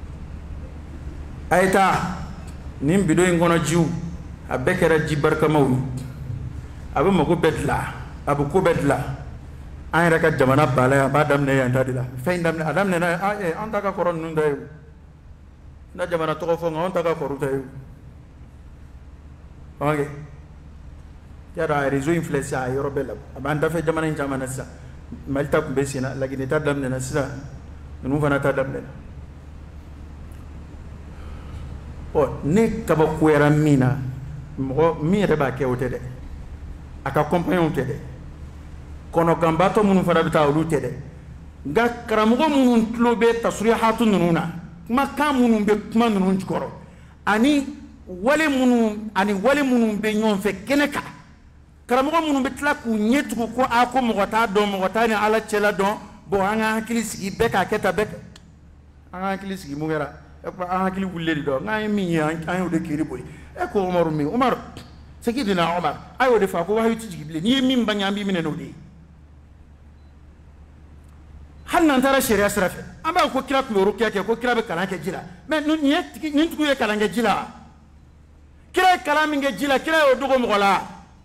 [SPEAKER 1] aita nim bidon ngono jiw abekera jibarka mawu abu mako bedla abu ko bedla an raka jamana bala ba dam ne yanta dila fein dam ne adam ne na e anta ka koron nun day na jamana to fo ngon ta ka koru tay okay yara réseau influence a yorobela abanda fe jamana jamana sa malta ko besina lagi ne ta dam ne na sa nu fana ta dam ne o ne ka ba ko era mina mo mi reba ke otede aka compagnon tede kono gambato munu fana bita olu tede ga karamugo munu tlobe tasrihatu nununa kuma kamunu be kuma nunun jikoro ani wale munu ani wale munu be nyon fe keneka karamugo munu be tla ku nyetu ko ako mogota do mogota ni ala chela don bo anga hakili sigi beka keta bek anga hakili sigi mugera e ko anga hakili wulledi do ngay mi yan ayo de kiri boy e ko Umar mi Umar Sayyidina Umar ayo de fa ko wayu ci jibril ni min banyambi minen no de hanna tara sharia sarafe amba ko kira ko rukiya ke ko kira be kala ke jila mais nun nyet nin tuye kala nge jila kira kala mi nge jila kira o dugo mo gola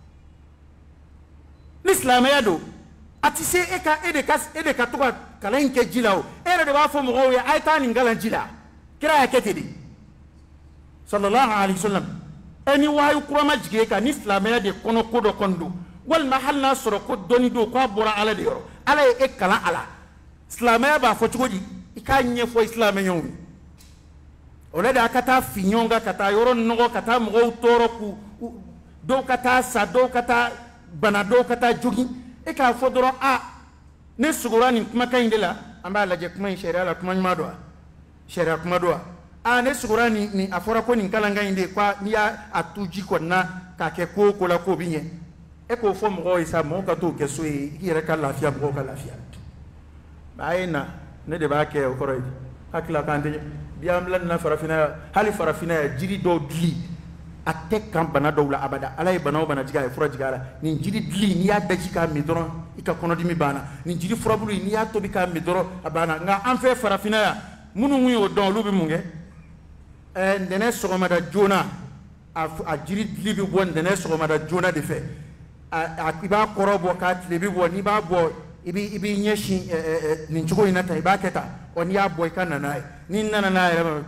[SPEAKER 1] l'islam ya do atise e ka e de kas e de ka to kala nge jila o ere de ba fo mo go ya ay tan ngala jila kira ya ketedi sallallahu alaihi wasallam eni wayu kurama jige ka ni islam ya de kono ko do kondo wal mahalla soro ko doni do ko bora ala de yoro ala e kala ala islamaya ba fo chugodi ikanye fo islam nyon ole da kata finyonga kata yoro nogo kata mo toro ku do kata sa do kata bana do kata jogi e ka fo doro a ne sugurani kuma kayndela amba la je kuma sharia la kuma nyma do sharia kuma do a ne sugurani ni afora ko ni kala ngayinde kwa ni ya atuji ko na ka ke ko ko la ko binye e ko fo mo isa mo ka to ke so e ire ka lafia mo ka lafia baina ne de ba ke o koroy hakla kande biam lan na farafina hali farafina jiri do dli atte kampana dawla abada alay banaw bana jiga fura jigala ni jiri dli ni ya dakika mi doron ika kono dimi bana ni jiri fura bulu ni ya to bika mi doro abana nga an fe farafina minnu y'o dɔn olu bɛ mun kɛ ɛɛ ntɛnɛn sɔgɔmada joona a a jiri dili bɛ bɔ ntɛnɛn sɔgɔmada joona de fɛ a i b'a kɔrɔ bɔ k'a tile bɛ bɔ n'i b'a bɔ i b'i i b'i ɲɛsin ɛɛ nin cogo in na tan i b'a kɛ tan ɔ n'i y'a bɔ i ka na n'a ye n'i nana n'a yɛrɛ ma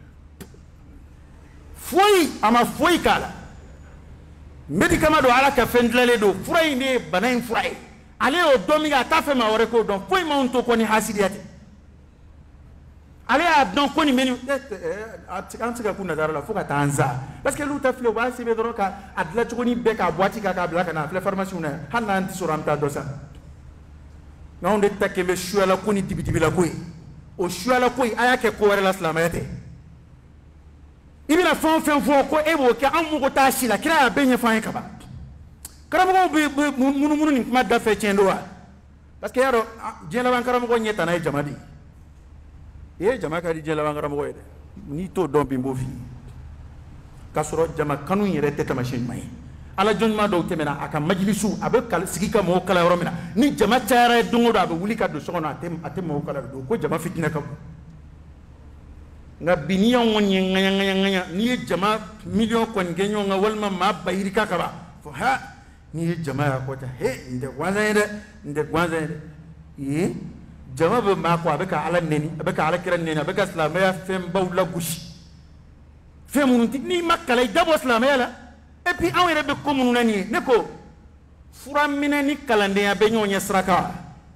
[SPEAKER 1] foyi a ma foyi k'a la médicament don ala ka fɛn dilanlen don fura in de ye bana in fura ye ale y'o dɔn min kɛ a t'a fɛ maa wɛrɛ k'o dɔn foyi m'anw to ko ni hasidiya tɛ ale y'a dɔn ko nin bɛ nin an tɛ se ka kun natara la fo ka taa an sa parce que olu ta filɛ u b'a sɛbɛn dɔrɔn ka a dilan cogo ni bɛɛ k'a boîte kan k'a bila ka na a filɛ pharmacie na hali n'an tɛ sɔrɔ an bɛ taa dɔ san nka anw de ta kɛ bɛ suyala ko ni dibidibila ko ye o suyala ko in a y'a kɛ ko wɛrɛ la silamɛya tɛ i bɛna fɛn o fɛn fɔ ko e b'o kɛ an mago t'a si la kira y'a bɛɛ ɲɛfɔ an ye kaban karamɔgɔw bɛ munumunu nin kuma da fɛ tiɲɛ don wa parce que y'a dɔn diɲɛ laban karamɔgɔ ɲɛ tanna ye jama de ye e jama ka di diɲɛ laban karamɔgɔ ye dɛ n'i t'o dɔn bi n b'o f'i ye k'a sɔrɔ jama kanu yɛrɛ tɛ taamasiyɛn ɲuman ye ala jɔn ɲuman dɔw tɛmɛna a ka majilisu a bɛ sigi ka mɔgɔw kala yɔrɔ min na ni jama cayara ye don o don a bɛ wuli ka don so kɔnɔ a tɛ a tɛ mɔgɔw kala don ko jama fitinɛ ka bon nka bi n'i y'anw kɔni ye ŋaɲa ŋaɲa ŋaɲa n'i ye jama miliyɔn kɔni kɛ ɲɔgɔn kan walima maa ba yirika ka ban fɔ ha n'i ye jama y'a kɔ ta he nin tɛ gansan ye dɛ nin tɛ gansan ye dɛ ye jama bɛ maa kɔ a bɛ ka ala neni a bɛ ka ala kira neni a bɛ ka silamɛya fɛnbaw lagosi fɛn minnu tɛ n'i ma kalan i dabɔ silamɛya la et puis anw yɛrɛ bɛ ko minnu na nin ye ne ko fura minɛ ni kalandenya bɛ ɲɔgɔn ɲɛ sira kan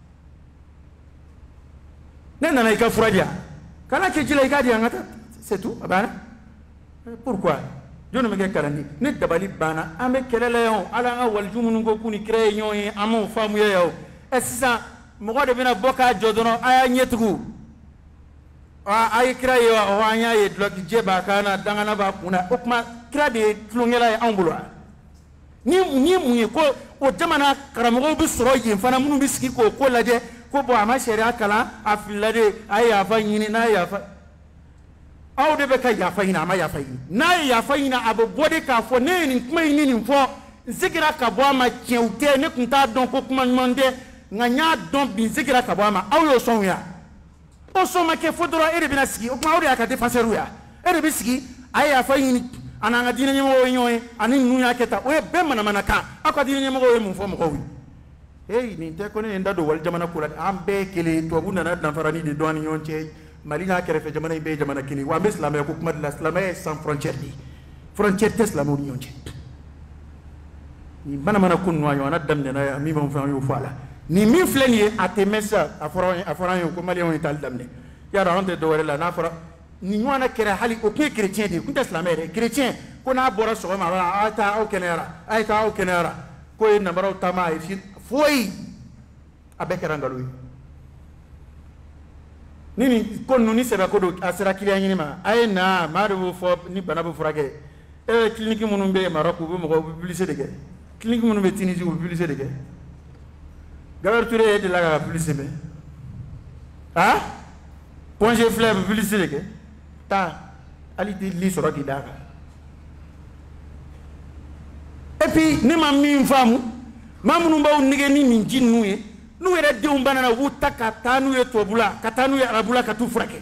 [SPEAKER 1] ne nana i ka fura di yan kana kɛ ji la i k'a di yan n ka taa c'est tout a banna pourquoi jɔnni bɛ kɛ kalanden ne dabali banna an bɛ kɛlɛ la yan o ala an ka waliju minnu ko k'u ni kira ye ɲɔgɔn ye an m'o faamuya yan o ɛ sisan mɔgɔ de bɛna bɔ k'a jɔ dɔrɔn a y'a ɲɛ tugu a ye kira ye wa an y'a ye dulɔki jɛ b'a kan na dangana b'a kun na o tuma kira de ye tulonkɛla ye anw bolo wa ni ni mun ye ko o jamana karamɔgɔw bɛ sɔrɔ yen fana minnu bɛ sigi k'o ko lajɛ ko bɔn a ma sariya kalan a filila de a ye yafa ɲini n'a ye yafa aw de bɛ ka yafa ɲini a ma yafa ɲini n'a ye yafa ɲini a bɛ bɔ de k'a fɔ ne ye nin kuma in ni nin fɔ n seginna ka bɔ a ma tiɲɛ o tɛ ne tun t'a dɔn ko kuma ɲuman tɛ nka n y'a dɔn bi n seginna ka bɔ a ma aw y'o sɔn ya o sɔn ma kɛ fo dɔrɔn e de bɛna sigi o tuma aw de y'a ka défenseur ya e de bɛ sigi a ye yafa ɲini a n'an ka diinɛ ɲɛmɔgɔw ye ɲɔgɔn ye ani ninnu y'a kɛ tan o ye bɛɛ manamana kan aw ka diinɛ ɲɛmɔgɔw ye mun fɔ mɔgɔw ye hey nin tɛ ko ne ye n da don wali jamana ko la an bɛɛ ye kelen tubabu nana danfarani de dɔn an ni ɲɔgɔn cɛ mali n'a kɛrɛfɛ jamana in bɛɛ ye jamana kelen wa an bɛ silamɛya ko kuma de la silamɛya ye sans frontière de ye frontière tɛ silamɛw ni ɲɔgɔn cɛ nin manamana ko ninnu a ɲɔgɔnna daminɛna yan min b'anw fɛ an y'o fɔ a la nin min filɛ nin ye a tɛ mɛn sisan a fɔra a fɔra an ye ko maliyɛnw ye taali daminɛ y'a dɔn an tɛ dɔwɛrɛ la n'a fɔra nin ɲɔgɔnna kɛra hali o tun ye chrétien de ye o tun tɛ silamɛ yɛrɛ chrétien ko n'a bɔra sɔgɔma a ye taa aw kɛnɛyara a ye taa aw kɛnɛyara ko ye namaraw taama a ye fi foyi a bɛɛ kɛra nkalon ye ni nin ko ninnu ni sɛbɛ ko don a sera kiliyan ɲini ma a ye na maa de b'o fɔ ni bana bɛ furakɛ e bɛ kiliniki minnu bɛ yen Maroc u bɛ mɔgɔw u bɛ publicité de kɛ kiliniki minnu bɛ Tunisie u bɛ publicité de kɛ Gabriel Touré de la ka publicité mɛ ah Pongé filɛ bɛ publicité de kɛ taa hali tɛ li sɔrɔ k'i d'a kan et puis ne ma min faamu maa minnu b'aw nege ni nin ji ninnu ye n'u yɛrɛ denw banana u b'u ta ka taa n'u ye tubabula ka taa n'u ye arabula ka t'u furakɛ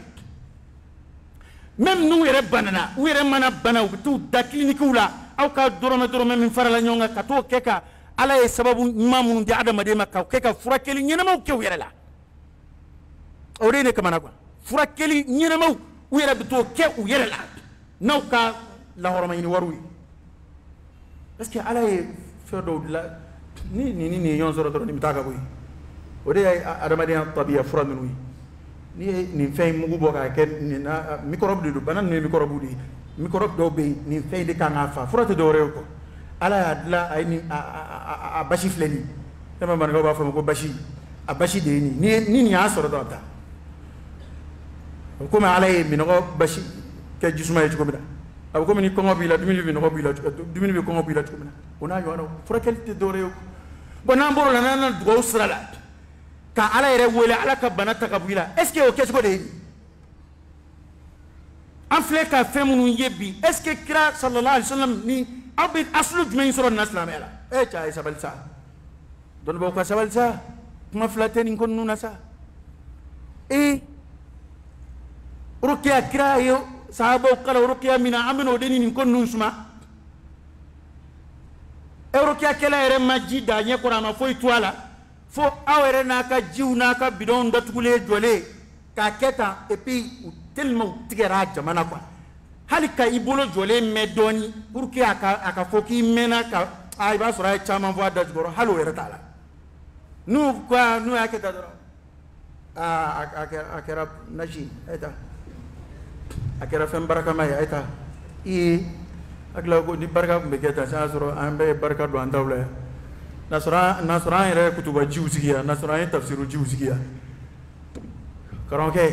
[SPEAKER 1] même n'u yɛrɛ banana u yɛrɛ mana bana u bɛ t'u da kilinikiw la aw ka dɔrɔmɛ dɔrɔmɛ min farala ɲɔgɔn kan ka t'o kɛ ka ala ye sababu ɲuman minnu di adamaden ma k'o kɛ ka furakɛli ɲɛnamaw kɛ u yɛrɛ la o de ye ne kamana quoi furakɛli ɲɛnamaw u yɛrɛ bɛ t'o kɛ u yɛrɛ la n'aw ka lahɔrɔma ɲini wariw ye parce que ala ye fɛn dɔw dilan ni nin ni nin ye ɲɔgɔn sɔrɔ dɔrɔn nin bɛ taa ka bɔ yen o de ye adamadenya tabiya fura ninnu ye n'i ye nin fɛn in mugu bɔ k'a kɛ nin na microbe de don bana ninnu ye microbe de ye microbe dɔw bɛ yen nin fɛn in de kan k'a fa fura tɛ dɔwɛrɛ ye o kɔ ala y'a dilan a ye nin a basi filɛ nin e ma maninkaw b'a fɔ ma ko basi a basi de ye nin ni ni nin y'a sɔrɔ dɔrɔn a bɛ taa komi ala ye minɔgɔ basi kɛ jisuma ye cogo min na a bɛ komi ni kɔngɔ b'i la dumuni bɛ minɔgɔ b'i la dumuni bɛ kɔngɔ b'i la cogo min na o n'a ɲɔgɔnnaw furakɛli tɛ dɔwɛrɛ ye o bon n'an bɔr'o la n'an na dugawu sira la ka ala yɛrɛ wele ala ka bana ta ka bɔ i la est ce que o kɛcogo de ye an filɛ ka fɛn minnu ye bi est ce que kira sallallahu alaihi wasallam ni aw bɛ asulu jumɛn sɔrɔ nin na silamɛya la e cɛ a ye sabali sa dɔnnibaaw ka sabali sa kuma fila tɛ nin ko ninnu na sa ee rukiya kira yo sahaba kala rukiya mina amino deni ni kon nusma rukiya kala ere maji da nya qur'ana fo itwala fo awere naka jiw naka bidon datugule jole ka keta et puis tellement tigera jamana quoi halika ibolo jole medoni pour que aka aka foki mena ka ay ba sura chama vo da goro halo ere tala nu kwa nu aketa doro a akera naji eta akera fem baraka may eta i akla ko ni baraka be keta sa sura ambe baraka do andawle nasra nasra ere kutuba jiwsigiya nasra tafsiru jiwsigiya karonke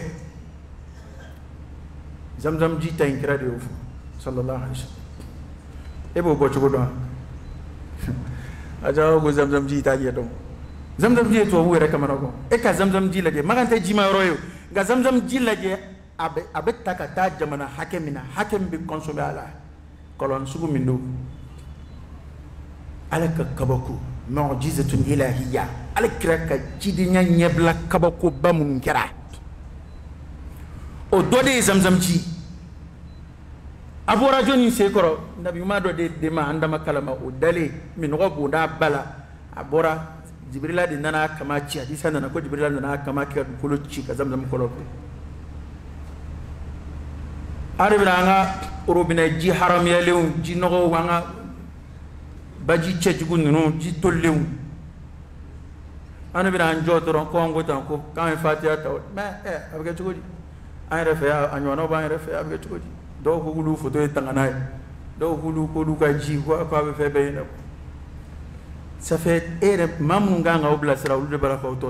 [SPEAKER 1] zamzam ji tay kira de sallallahu alaihi wasallam ebo bo chugo do aja go zamzam ji ta je do zamzam ji to wure kamara ko e ka zamzam ji lage maganta ji ma royo ga zamzam ji lage abe abe takata jamana hakemina hakem bi consommer ala kolon sugu mindo alaka kabako mu'jizatun ilahiyya alkraka jidinya nyebla kabako bamun kira o dode zamzam ji abora joni sekoro nabi ma do de de ma andama kalama o dale min robo da bala abora jibrila de nana kama ci hadisa nana ko jibrila nana kama ka kolo ci ka zamzam kolo arabina nga urubina ji haram ya lew ji nogo wanga baji chejugu nunu ji tollew anabina anjo to ron ko ngota ko kan fatiha taw ma eh abga chugodi an refe anyona ba an refe abga chugodi do ko gulu foto tangana do gulu ko duka ji ko ko be fe be na ça fait ere mamunga nga obla sira ulu de baraka auto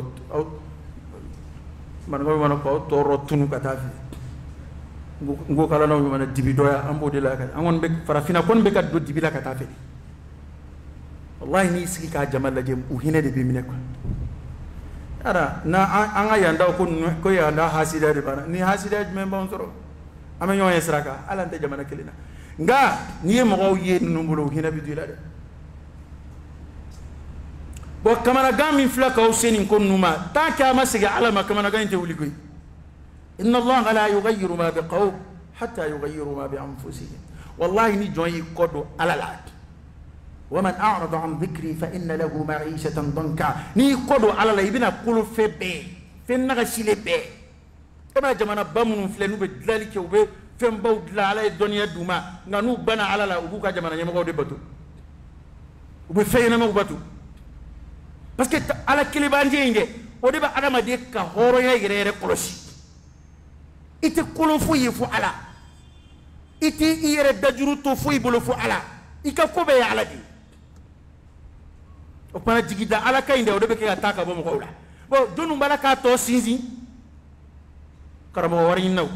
[SPEAKER 1] man ko man ko to rotunu katafi ngo kala no man dibidoya ambo de la ka angon be farafina kon be kat do dibila katafi wallahi ni siki ka jamal la jem u hine de be mine ko ara na anga yanda ko ko yanda hasida de bana ni hasida me bon soro ame nyon esraka alante jamana kelina nga ni mo ko ye numbulu hina bi dila de bo kamana gami flaka useni kon numa ta ka masiga alama kamana ga inte wuligoy inna allaha la yughayyiru ma biqawm hatta yughayyiru ma bi anfusihim wallahi ni joyi kodo alala ومن أعرض عن ذكري فإن له معيشة ضنكا ني كودو على لا يبنا كل في بي في النغسيل بي كما جمانا بامون فلنو بدلالك وبي فين باو دلا على الدنيا دوما نانو بنا على لا وبوكا جمانا يمغو دي باتو وبي فينا مغو باتو بس كي على كلي بانجي ينجي ودي با عدما دي كهورو يغيري يغيري كولوشي إتي كولو فو يفو على إتي إيري دجرو تو فو يبولو فو على إيكا كوبي على دي o pana jigida ala kayinde o de be ke ataka bo mo ko wala bo donu balaka to sinzi karamo wari naw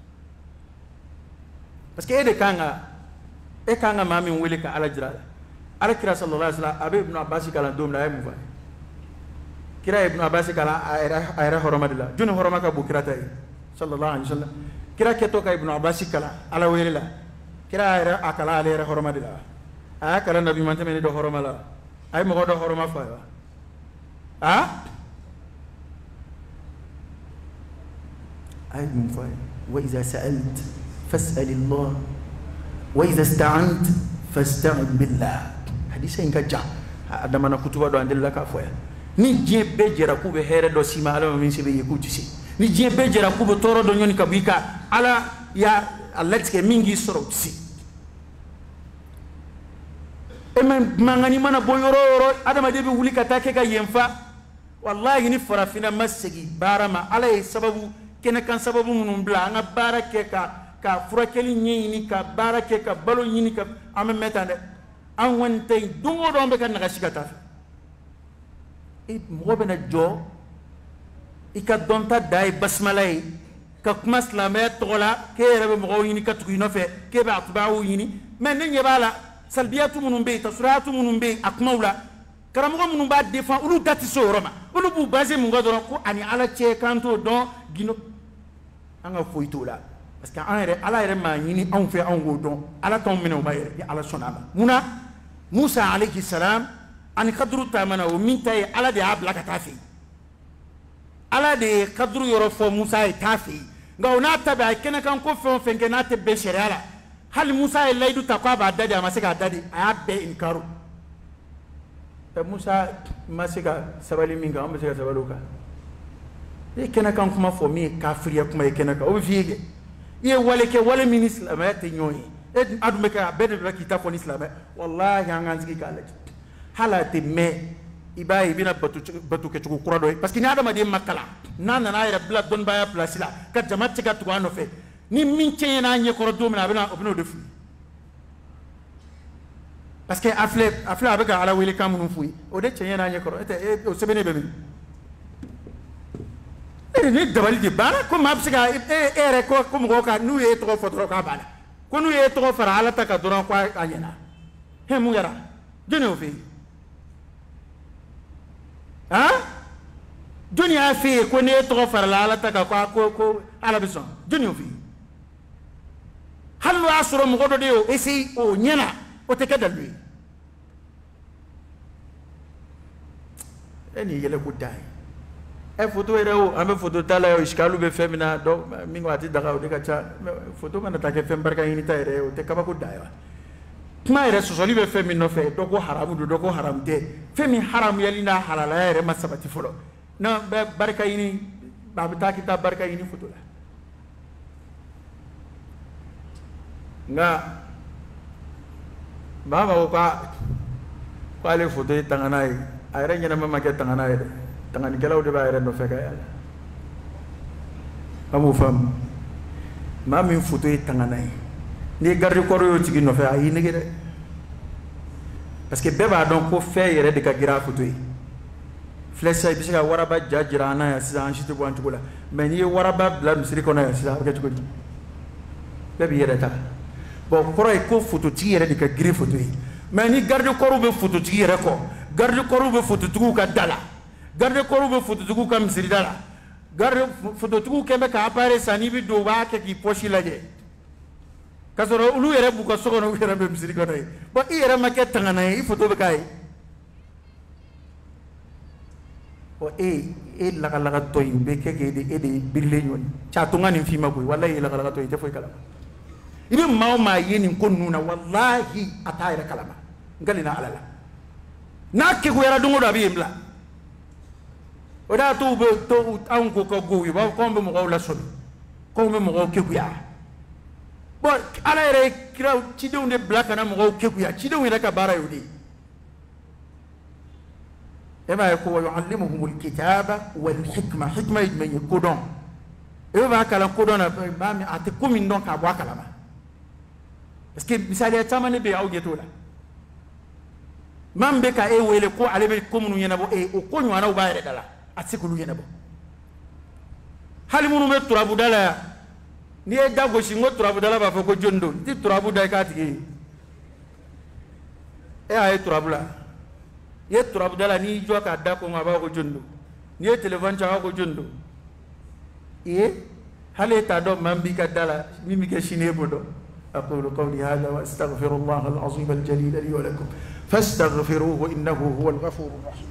[SPEAKER 1] parce que ede kanga e kanga mami wele ka ala jira ala kira sallallahu alaihi wasallam abe ibn abbas kala dom la mu fa kira ibn abbas kala ayra ayra horomadila junu horomaka bu kira tay sallallahu alaihi wasallam kira ke to ka ibn abbas kala ala wele la kira ayra akala ala ayra horomadila aya kala nabi man tamene do horomala ay mo do horoma fa ha ay mun fa wa idha sa'alt fas'al Allah wa idha ista'ant fasta'in billah hadisa inga ja adama na kutuba do andel la ka fa ni je be jera ku be here do sima ala min se be yekuti si ni je be jera ku be toro do nyoni kabika ala ya aletke mingi soro si emen mangani mana boyoro yoro adama debi wuli kata ke ka yemfa wallahi ni farafina masigi barama alay sababu kene kan sababu munum bla nga barake ka ka furakeli nyini ka barake ka balo nyini ka am metande an wonte dungo do be kan naga sigata e mo be na jo ika donta dai basmalay ka kuma slame tola ke rebe mo yini ka tuku no fe ke ba tubawu yini men ne nyebala salbiyatu munum be tasratu munum be akmaula karamugo munum ba defan ulu dati so roma ulu bu basé mun godoro ko ani ala che kanto don gino anga foito la parce que en re ala re ma nyini on fait en go don ala ton mino ba ya ala sonama muna musa alayhi salam ani qadru tamana o min tay ala de abla ka tafi ala de qadru yoro fo musa e tafi
[SPEAKER 2] nga ona tabe ay kene kan ko fen fen ke na te be shariala hal Musa e laydu ta ko ba dadi amasika dadi aya be inkaru e Musa masika sabali minga amasika sabaluka e kene kan kuma fo mi kafiriya kuma e kene ka o fiige ye wale ke wale min islam te nyoyi e adume ka be de kita fo islam wallahi anganski kala hala te me ibayi bina batu batu ke cuku kura doy parce que ni adama di makala nana na ira bla don baya place la ka jamat ka tu ano fe ni min ceye na nye koro do mina bina obno de fu parce que afle afle abeka ala wili kam nu fu o de ceye na nye koro ete o sebene be mi e ni dabali di bana ko map siga e ere ko ko mo ka nu e to fotoro ka bana ko nu e to fara ala ta ka doron kwa anyena he mu yara jene o fe ha dunia fi ko ne to fara la ala ta ka ko ko ala bison dunia fi halu asro mo godo de o esi o nyena o te kada lui eni yele ko dai e photo ere o ambe photo tala o iskalu be femina do mingo ati daga o de ka cha photo mana ta ke fem barka ini ta ere o te kaba ko dai wa kuma ere so soli be femino fe do ko haramu do ko haram te femi haram yalina halala ere masabati folo na be barka ini babita kita barka ini photo la nga baba ko ka kwale photo tangana ai ayre nyana mama ke tangana ai tangani gelaw de ba ayre no feka ya amu fam mami photo tangana ai ni garde ko ro ci no fe ay ni gede parce que beba donc ko fe yere de ka gira photo yi flesa bi sika waraba jajira na ya sa anchi to bontu la mais ni waraba bla misri ko na ya sa ke ko bebi yere ta bon ko ray ko photo ti yere de ka gira photo yi mais ni garde ko ro be photo ti yere ko garde ko ro be photo tu ka dala garde ko ro be photo tu ka misri dala garde photo tu ke be ka apparaît sani bi do ba ke ki pochi la je kasoro ulu yere bu ko sokono u yere be misiri ko nay bo i yere make tangana i photo be kay o e e la kala ka toy be ke ke de e de birle nyoni cha to ngani fi magoy wallahi la kala ka toy te foy kala ibe maw ma yeni ko nuna wallahi atayra kalama ngalina alala na ke ko yara dungo do abi imla o da to be to an ko ko go wi ba ko be mo ko la so ko be mo ko ke ku ya bon ala ere kira ci de unde black na mo ke ku ya ci de unde ka bara yudi e ba ko yuallimuhum alkitaba wal hikma hikma yidmen ko don e ba kala ko don ba mi ate ko min don ka bo kala ma parce que misali ya tamane be awge to la mambe ka e wele ko ale be ko munu yena bo e o ko nywana o ba ere dala atsikulu yena bo hali munu be turabu dala ni e dago shingo turabu dala ba foko jondo ti turabu dai ka tigi e ay turabu la ye turabu dala ni jo ka da ko ngaba ko jondo ni e telefon cha ko jondo e hale ta do mambi ka dala mimi ke shine bodo aqulu qawli hadha wa astaghfirullah al-azim al-jalil li wa lakum fastaghfiruhu innahu huwal ghafurur rahim.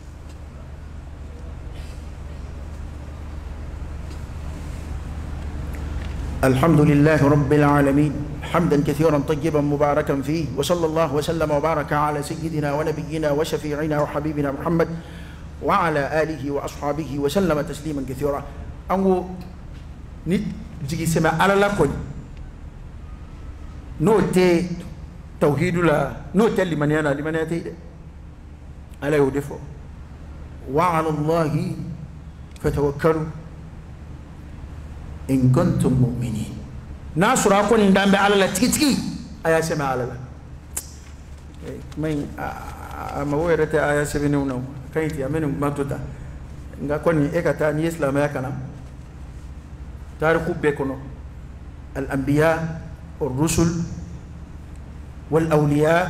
[SPEAKER 2] الحمد لله رب العالمين حمدا كثيرا طيبا مباركا فيه وصلى الله وسلم وبارك على سيدنا ونبينا وشفيعنا وحبيبنا محمد وعلى آله وأصحابه وسلم تسليما كثيرا. أنو نجي سما على لكن نوتي توحيد لا نوتي لمن ينا لمن يتي على يودفو وعلى الله فتوكلوا إن كنتم مؤمنين. ناس راكون دام على لا تيجي تيجي آية سما على لا مين أما هو يرتى آية سبعين ونو كايتي أمين ما تودا إنك كوني إكتا نيسلام يا كلام تعرفوا بيكونو الأنبياء والرسل والأولياء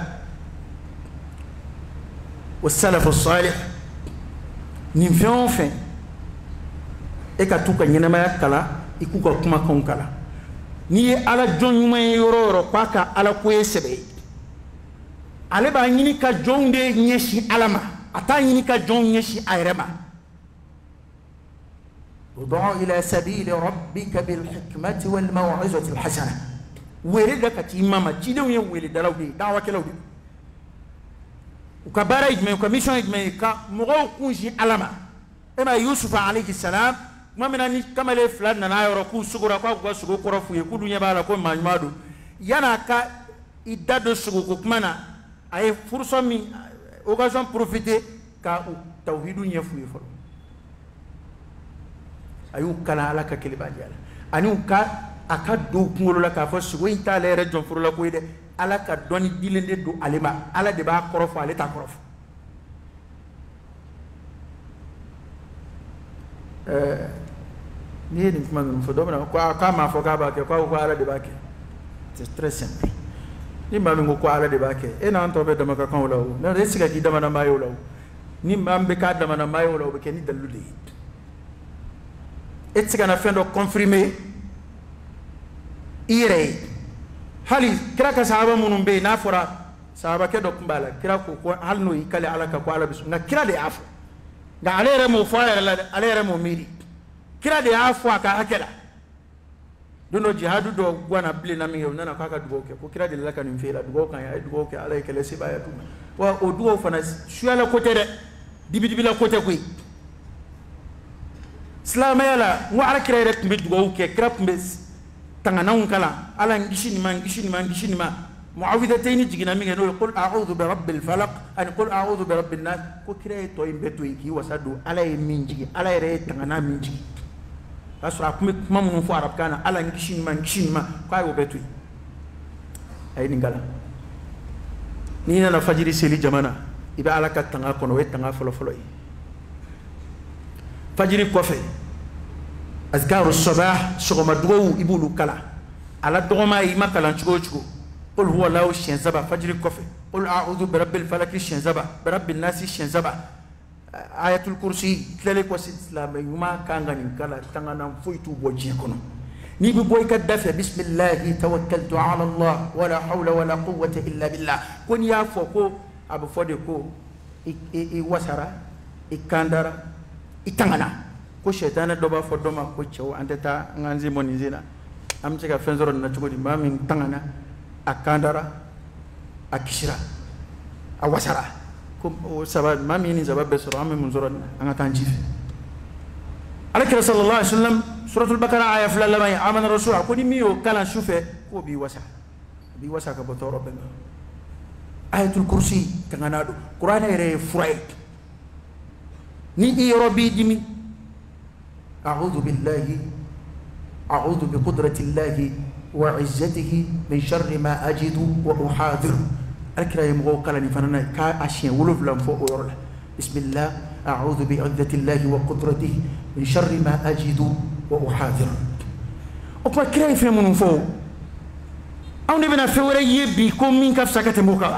[SPEAKER 2] والسلف الصالح نفهم فين إكتوكا ينما يا كلا ikuka kuma kan kala ni ala jon yuma yoro yoro kwa ka ala ko sebe ale ba nyini ka jon de nyeshi alama ata nyini ka jon nyeshi ayrema
[SPEAKER 1] ud'u ila sabili rabbika bil hikmati wal maw'izati al hasana wele da kati mama cidew ye wele dalaw de dawa kelaw de uka bara ijme uka mission ijme ka mogo kunji alama ema yusuf alayhi salam mamina ni kamale flan na ayoro ku sugura kwa kwa sugo korofu ye kudu nyabala ko manymadu yana ka idado sugo ko kumana ay furso mi occasion profiter ka tawhidu nyefu ye folo ayu kala ala ka kele badiala ani ka aka do kungolo la ka fo sugo inta lere jon furo la ko ide ala ka doni dilende do alema ala de ba korofo ale ta korofo euh ni ni kuma no fo do na ko ka ma fo ka ba ke ko ko ala de ba ke c'est très simple ni ma mi ko ala de ba ke e na to be dama ka kan lawo na re siga ki dama na mayo lawo ni mambe ka dama na mayo lawo be ke ni dalude et siga na fendo confirmer ire hali kira ka sahaba munum be na fora sahaba ke do kumbala kira ko ko halno ikale ala ka ko ala bisu na kira de afu ga alere mo fo alere mo miri kira de afu aka hakela dono jihadu do gwana ble na mi na ka ka dugo ke ko kira de la kan mfela dugo kan ya dugo ke ala ikele se baya tuma wa o dugo fana shuala ko tere dibi dibi la ko te ko islamela wa ala kira rek mbi dugo ke kira mbi tangana kala ala ngishini man ngishini man ngishini ma muawidatayn jigina mi ngeno qul a'udhu bi rabbil falaq an qul a'udhu bi rabbin nas ko kire to imbe to iki wasadu ala min jigi ala re tangana min jigi aso akumi mamun fu arab kana ala ngishini man ngishini ma ko ay obetu ay ni ngala ni na fajiri seli jamana ibe ala ka tanga kono we tanga folo folo yi fajiri kofe أذكار الصباح شغل مدعو يبولو كلا على دعوة يما كلا نشجو نشجو قل هو الله الشين زبا فجر الكفر قل أعوذ برب الفلك الشين زبا برب الناس الشين زبا آية الكرسي تلك وسيد الإسلام يما كان غني كلا تانا فويتو بوجي كنو نيبي بوي كدافع بسم الله توكلت على الله ولا حول ولا قوة إلا بالله كون يا فوكو أبو فوديكو إي إي وسرا إي كاندرا إي تانا ko shaytan do ba fo do ma ko cew antata nganzi monizina am ci ka fenzoro na cugodi mamin tangana akandara akishira awasara ko sabab mami ni sabab besoro am mun zoro anga tanjif alakira sallallahu alaihi wasallam suratul baqara aya fulalla may amana rasul ko ni miyo kala shufe ko bi wasa bi wasa ka botoro ben ayatul kursi tangana do qur'ana ere furay ni i rabbi dimi أعوذ بالله أعوذ بقدرة الله وعزته من شر ما أجد وأحاذر أكره يمغو قلني فنانا كا أشين ولف لم فوق ورلا بسم الله أعوذ بعزة الله وقدرته من شر ما أجد وأحاذر أكما كره في من فوق أو نبنا في وري بكم من كفسك تموكا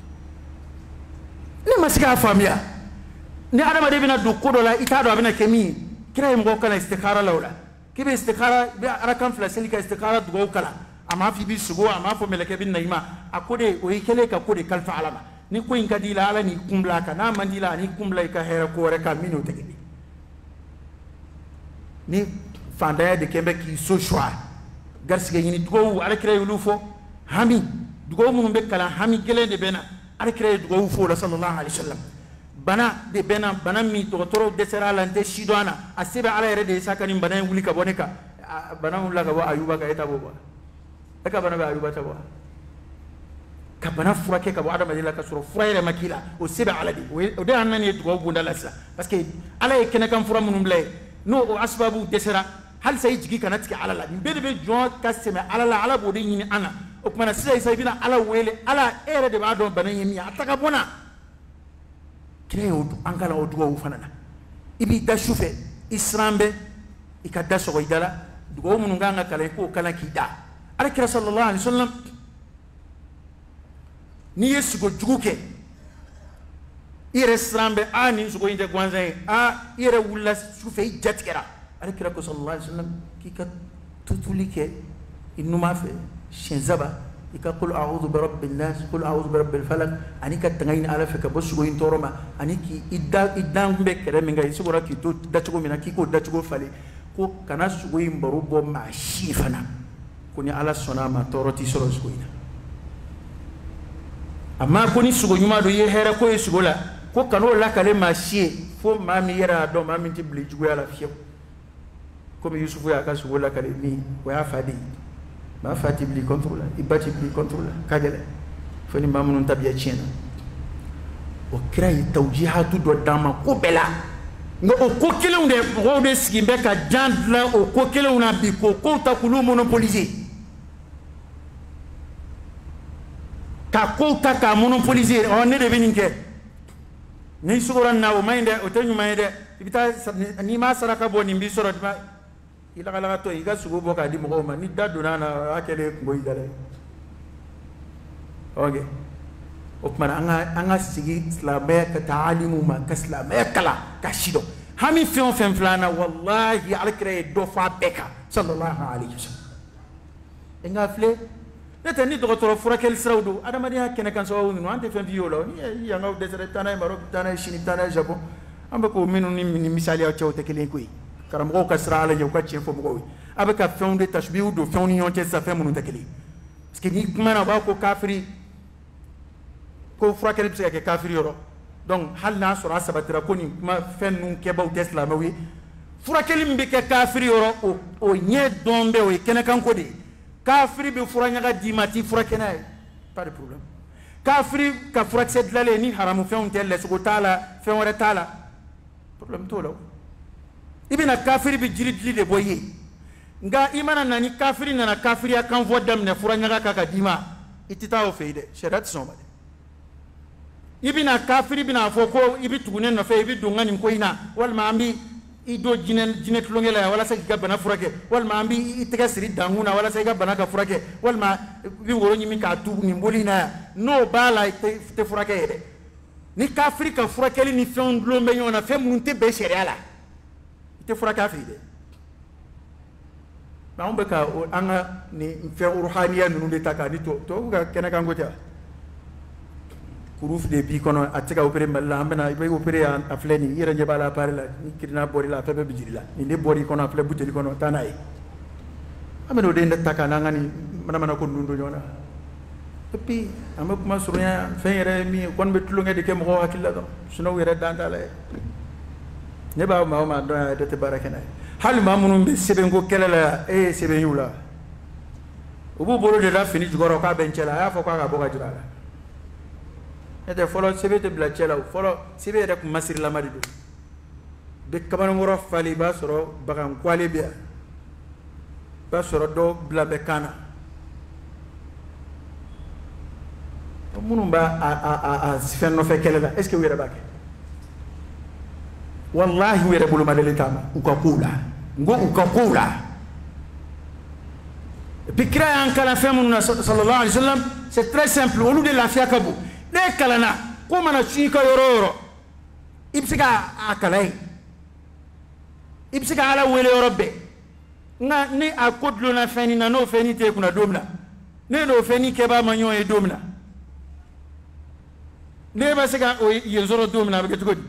[SPEAKER 1] لما سكا فاميا نعلم نبنا دو قدولا إتادو أبنا كمين kira yim go kala istikhara lawla kibe istikhara bi arakan flasel ka istikhara go kala ama fi bi sugo ama fo meleke bin naima akode o yikele ka kode kalfa alama ni ko in kadila ala ni kumla ka na mandila ni kumla ka hera ko re ka minu tegedi ni fanda de kembe ki so shwa garsige ni dugo ala kira yulu fo hami dugo mun be kala hami gele de bena ala kira dugo fo la sallallahu alaihi wasallam bana de bena bana mi to toro de sera lante shidwana asibe ala yere de sakani bana wuli ka boneka bana wula ka wa ayuba ka eta boba eka bana ba ayuba ta wa ka bana fura ke ka wa adama dila ka suro fura yere makila o sibe ala di o de annani to go bunda la sa parce que ala e kene kan fura munum lay no o asbabu de sera hal say jigi kanatki ala la be be jon kaseme ala la ala bo de yini ana o kuma sai sai bina ala wele ala ere de ba do bana yimi ataka bona creo angala o duwa ufanana ibi da shufe isrambe ikada so idala duwa mun nganga kala ko kala kida alakira sallallahu alaihi wasallam ni yesu go juguke ire isrambe ani so go inde gwanza a ire wulla shufe jatkera alakira ko sallallahu alaihi wasallam kika tutulike inuma fe shenzaba يقول أعوذ برب الناس قل أعوذ برب الفلق أني كتنين على فكرة بس جوين تورما أني كي إدا إدا بكرة من جاي سورة كي تو دتشو منا كي كود دتشو فلي
[SPEAKER 2] ko kana sugo in baro bo ma shi fana ko ni ala sona ma toroti soro sugo ina amma ko ni sugo nyuma do ye hera ko e sugo la ko kano la kale ma shi fo ma mi yera do ma mi tibli jugo ya la fiyo ko mi yusufu ya ka sugo la kale mi ko ya fadi ma fati bli contrôle ibati bli contrôle kagele foni mamunun tabiya chena o kira yi tawjihatu do dama ko bela ngo o ko kelen de go de skimbe ka jandla o ko kelen na bi ko ko ta kulu monopoliser ka ko ta ka monopoliser on ne de beninke ni sugoran na o mayde o tanyu mayde ibita ni ma saraka boni mbi soro ma ila kala to iga sugo boka di mo ma ni daduna na akele ngoy dale okay okman anga anga sigi islamé ka taalimu ma ka islamé kala ka shido hami fion fem flana wallahi alkre do fa beka sallallahu alayhi wasallam enga fle neta ni docteur furakel srawdo adama dia kene kan so wonu ante fem violo ni ya ngaw desere tanay marok tanay chini tanay japon amba ko minu ni misali ya chawte kelen koy karam ko kasra ala yow ka ci fo ko abaka fion de tashbihu do fion ni yonte sa fem munu takeli parce que ni mana ba ko kafiri ko furakele bi se ke kafiri yoro donc hal na sura sabatira ko ni ma fen nun ke baw tesla ma wi furakele mbi ke kafiri yoro o o nye dombe o kene kan ko de kafiri bi furanya ga dimati furakena pas de problème kafiri ka furakse dlale ni haramu fen telle so taala fen wara taala problème to law ibina kafiri bi jiri dli de boye nga imana nani kafiri nana kafiri akan vodam ne furanya ga ka dima itita o feide sharat somade ibina kafiri bina foko ibi tugune no fe ibi dungani ko ina wal ma ambi ido jinen jinet longela wala sa ga bana furake wal ma ambi itega siri danguna wala sa ga bana ka furake wal ma bi woro nyimi ka tu ni bolina no bala te, te furake de ni kafiri ka furake ni fe ndlo me yona fe munte be seriala te furake afri de ba on be ka anga ni fe ruhaniya nunu de takani to to ga kenaka ngota kuruf de bi kono atika opere malla ambena ibe opere afleni ira je bala pare la ni kirina bori la febe bijiri la ni de bori kono afle buteli kono tanai ameno de ndaka nangani mana mana ko ndundo nyona epi amma kuma surnya fere mi kon be tulunga de ke mo hakilla do suno were dandala ne ba ma ma do de te barakena hal ma munum be sebe ngo kelela e sebe yula obu boro de la fini jugoro ka benchela ya fo ka ga boga jirala ete folo sebe te bla chela folo sebe rek masir la marido de kamana ngoro fali ba soro bagan kwale bia ba soro do bla be kana munumba a a a a sifen no fekele la est ce que wira bake wallahi wira bulu madele tama ukakula ngo ukakula pikra an kala femun sallallahu alaihi wasallam c'est très simple au lieu de la fiakabu de kalana ko mana chika yororo ibsika akalai ibsika ala wele yorobe nga ni akodlo na feni na no feni te kuna domna ne no feni keba manyo e domna ne ba sika o yenzoro domna be tukodi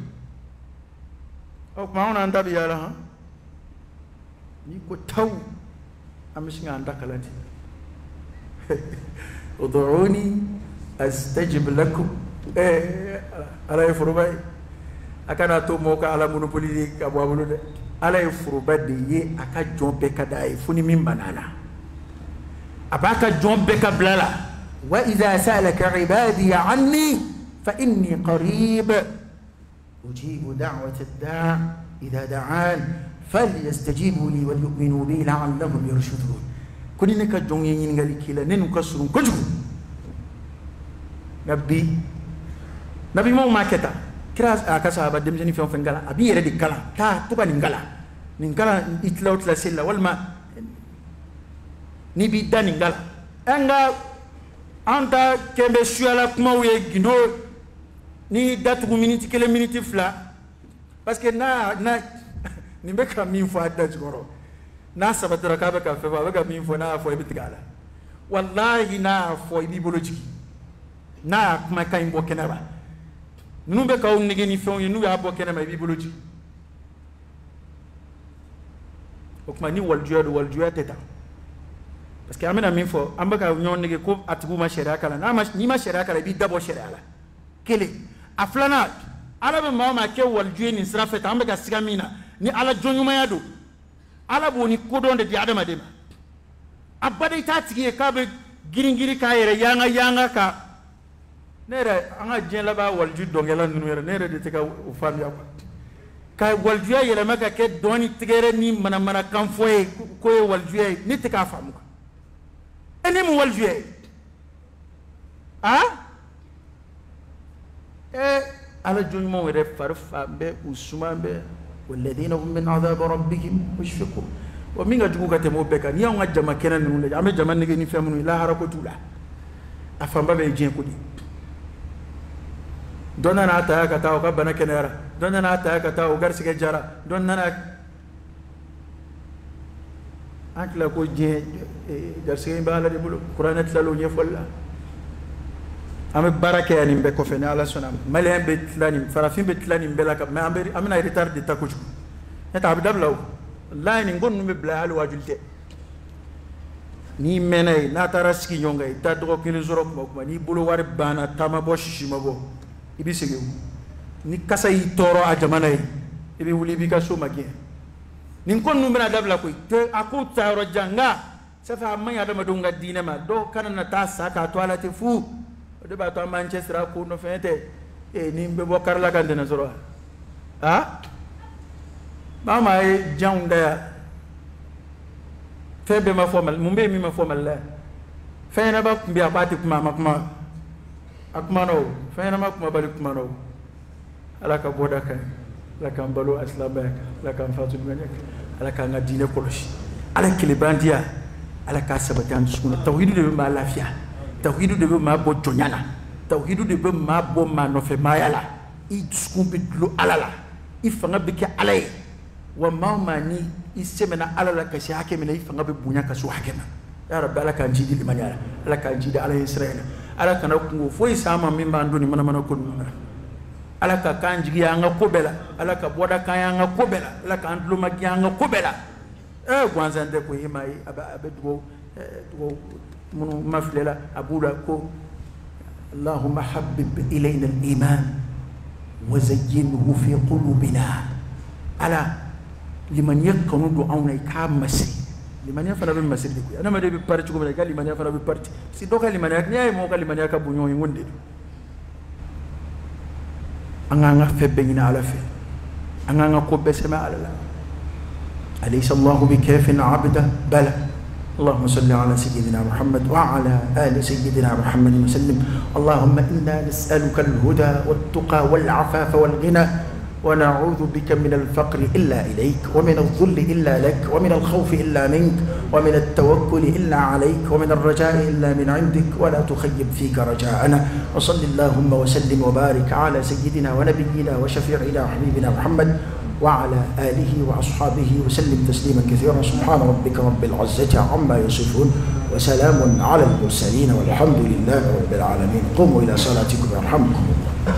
[SPEAKER 2] o ma ona ndabi yala ha ni ko taw amishinga ndakalati ud'uni astajib lakum eh ala furubai akana to moka ala monopoly ka bwabulo de ala furuba de ye aka jombe ka dai funi min banana abaka jombe ka blala wa idha salaka ibadi anni fa inni qarib ujibu da'wat ad-da' idha da'an falyastajibu li wal yu'minu bi la'allahum yarshudun kunina ka jongi nyin ngali kila nenu ka surun ko nabi nabi mo maketa kira aka sahaba dem jeni fion fengala abi yere di kala ta to ba ningala ningala itlawt la sella wal ma ni bi daningala anga anta kembe suala kuma we gino ni datu minute kele minute fla parce que na na ni be ka min fo adda jgoro na sabatara ka be ka fe ba ga min fo na fo e bitigala wallahi na fo e biologique na kuma kay mbo kenaba nu be kaw nigi ni fon nu ya bo kenaba bi boloji o kuma ni waljuya do waljuya teta parce que amena min fo ambaka nyon nege ko atibu ma sharia kala na ma ni ma sharia kala bi dabo sharia la kele aflana ala be ma ma ke waljuya ni sira feta ambaka sigamina ni ala jonyuma ya do ala bo ni kodonde di adama de abada ita tigi ka be giringiri ka yere yanga yanga ka nere anga jela ba walju dongela nunu yere nere de teka u fam ya ka walju yele maka ke doni tigere ni mana mana kan foye ko walju ni teka famu ene mu walju ah e ala jonmo were farfa be usuma be walladina hum min adhab rabbihim mushfiqun wa minga jugu ka temo beka ni on jama kenan nunu le ame jama nege ni femunu la harako tula afamba be jien ko di donna na ta ka ta o ka bana kenera donna na ta ka ta o garsi ke jara donna na akla ko je garsi ba la de bulu qur'anat la lo nyefolla ame baraka yani be ko fene ala sonam malen be tlani farafin be tlani bela ka me ambe amina retard de takuju eta abdablaw wallahi ni ngon numbe bla halu wajulte ni menay na taraski nyonga ita do ko ni zoro ko ma ni bulu war bana tama bo shishima bo ibi sege ni kasa yi toro a jamana yi ibi wuli bi ka so magi ni ngon numbe na dabla ko te aku taro janga safa man ya dama dunga dina ma do kana na ta saka to ala te fu de ba to Manchester ko no fete e ni be bo karla kan de na zoro ha mama e jangda febe ma formal mumbe mi ma formal la fena ba mbi abati kuma makuma akuma no fena ma kuma bali kuma no ala ka boda kan la kan balu aslabaka la kan fatu ngani ala ka ngadine koloshi ala kilibandia ala ka sabatan suna tawhidu de ma lafiya tawhidu de ma bo jonyana tawhidu de ma bo ma no fe mayala i skumbi lu alala i fanga bike alay wa mama ni isemena alala ka shi hake mina ifanga be bunya ka su hake na ya rabbi ala kan jidi limanya ala kan jidi ala israila ala kana kungo foi sama mimba ndoni mana mana ko nuna ala ka kan jigi anga kobela ala ka boda kan anga kobela ala ka andlu magi anga kobela e gwanzande ko himai aba abedgo do munu maflela abula ko اللهم حبب إلينا الإيمان وزينه في قلوبنا على لمن يكون دعونا كام مسي لمن يفعل بالمسي أنا ما دبي بارتي كم قال لمن يفعل ببارتي سيدوك لمن يكني مو قال لمن يكبونيو يوندي أنا فبينا على في أنا كوبس ما على لا أليس الله بكاف عبده بلى اللهم صل على سيدنا محمد وعلى آل سيدنا محمد وسلم اللهم إنا نسألك الهدى والتقى والعفاف والغنى ونعوذ بك من الفقر إلا إليك ومن الذل إلا لك ومن الخوف إلا منك ومن التوكل إلا عليك ومن الرجاء إلا من عندك ولا تخيب فيك رجاءنا وصل اللهم وسلم وبارك على سيدنا ونبينا وشفيعنا وحبيبنا محمد وعلى آله وأصحابه وسلم تسليما كثيرا سبحان ربك رب العزة عما يصفون وسلام على المرسلين والحمد لله رب العالمين قوموا إلى صلاتكم يرحمكم الله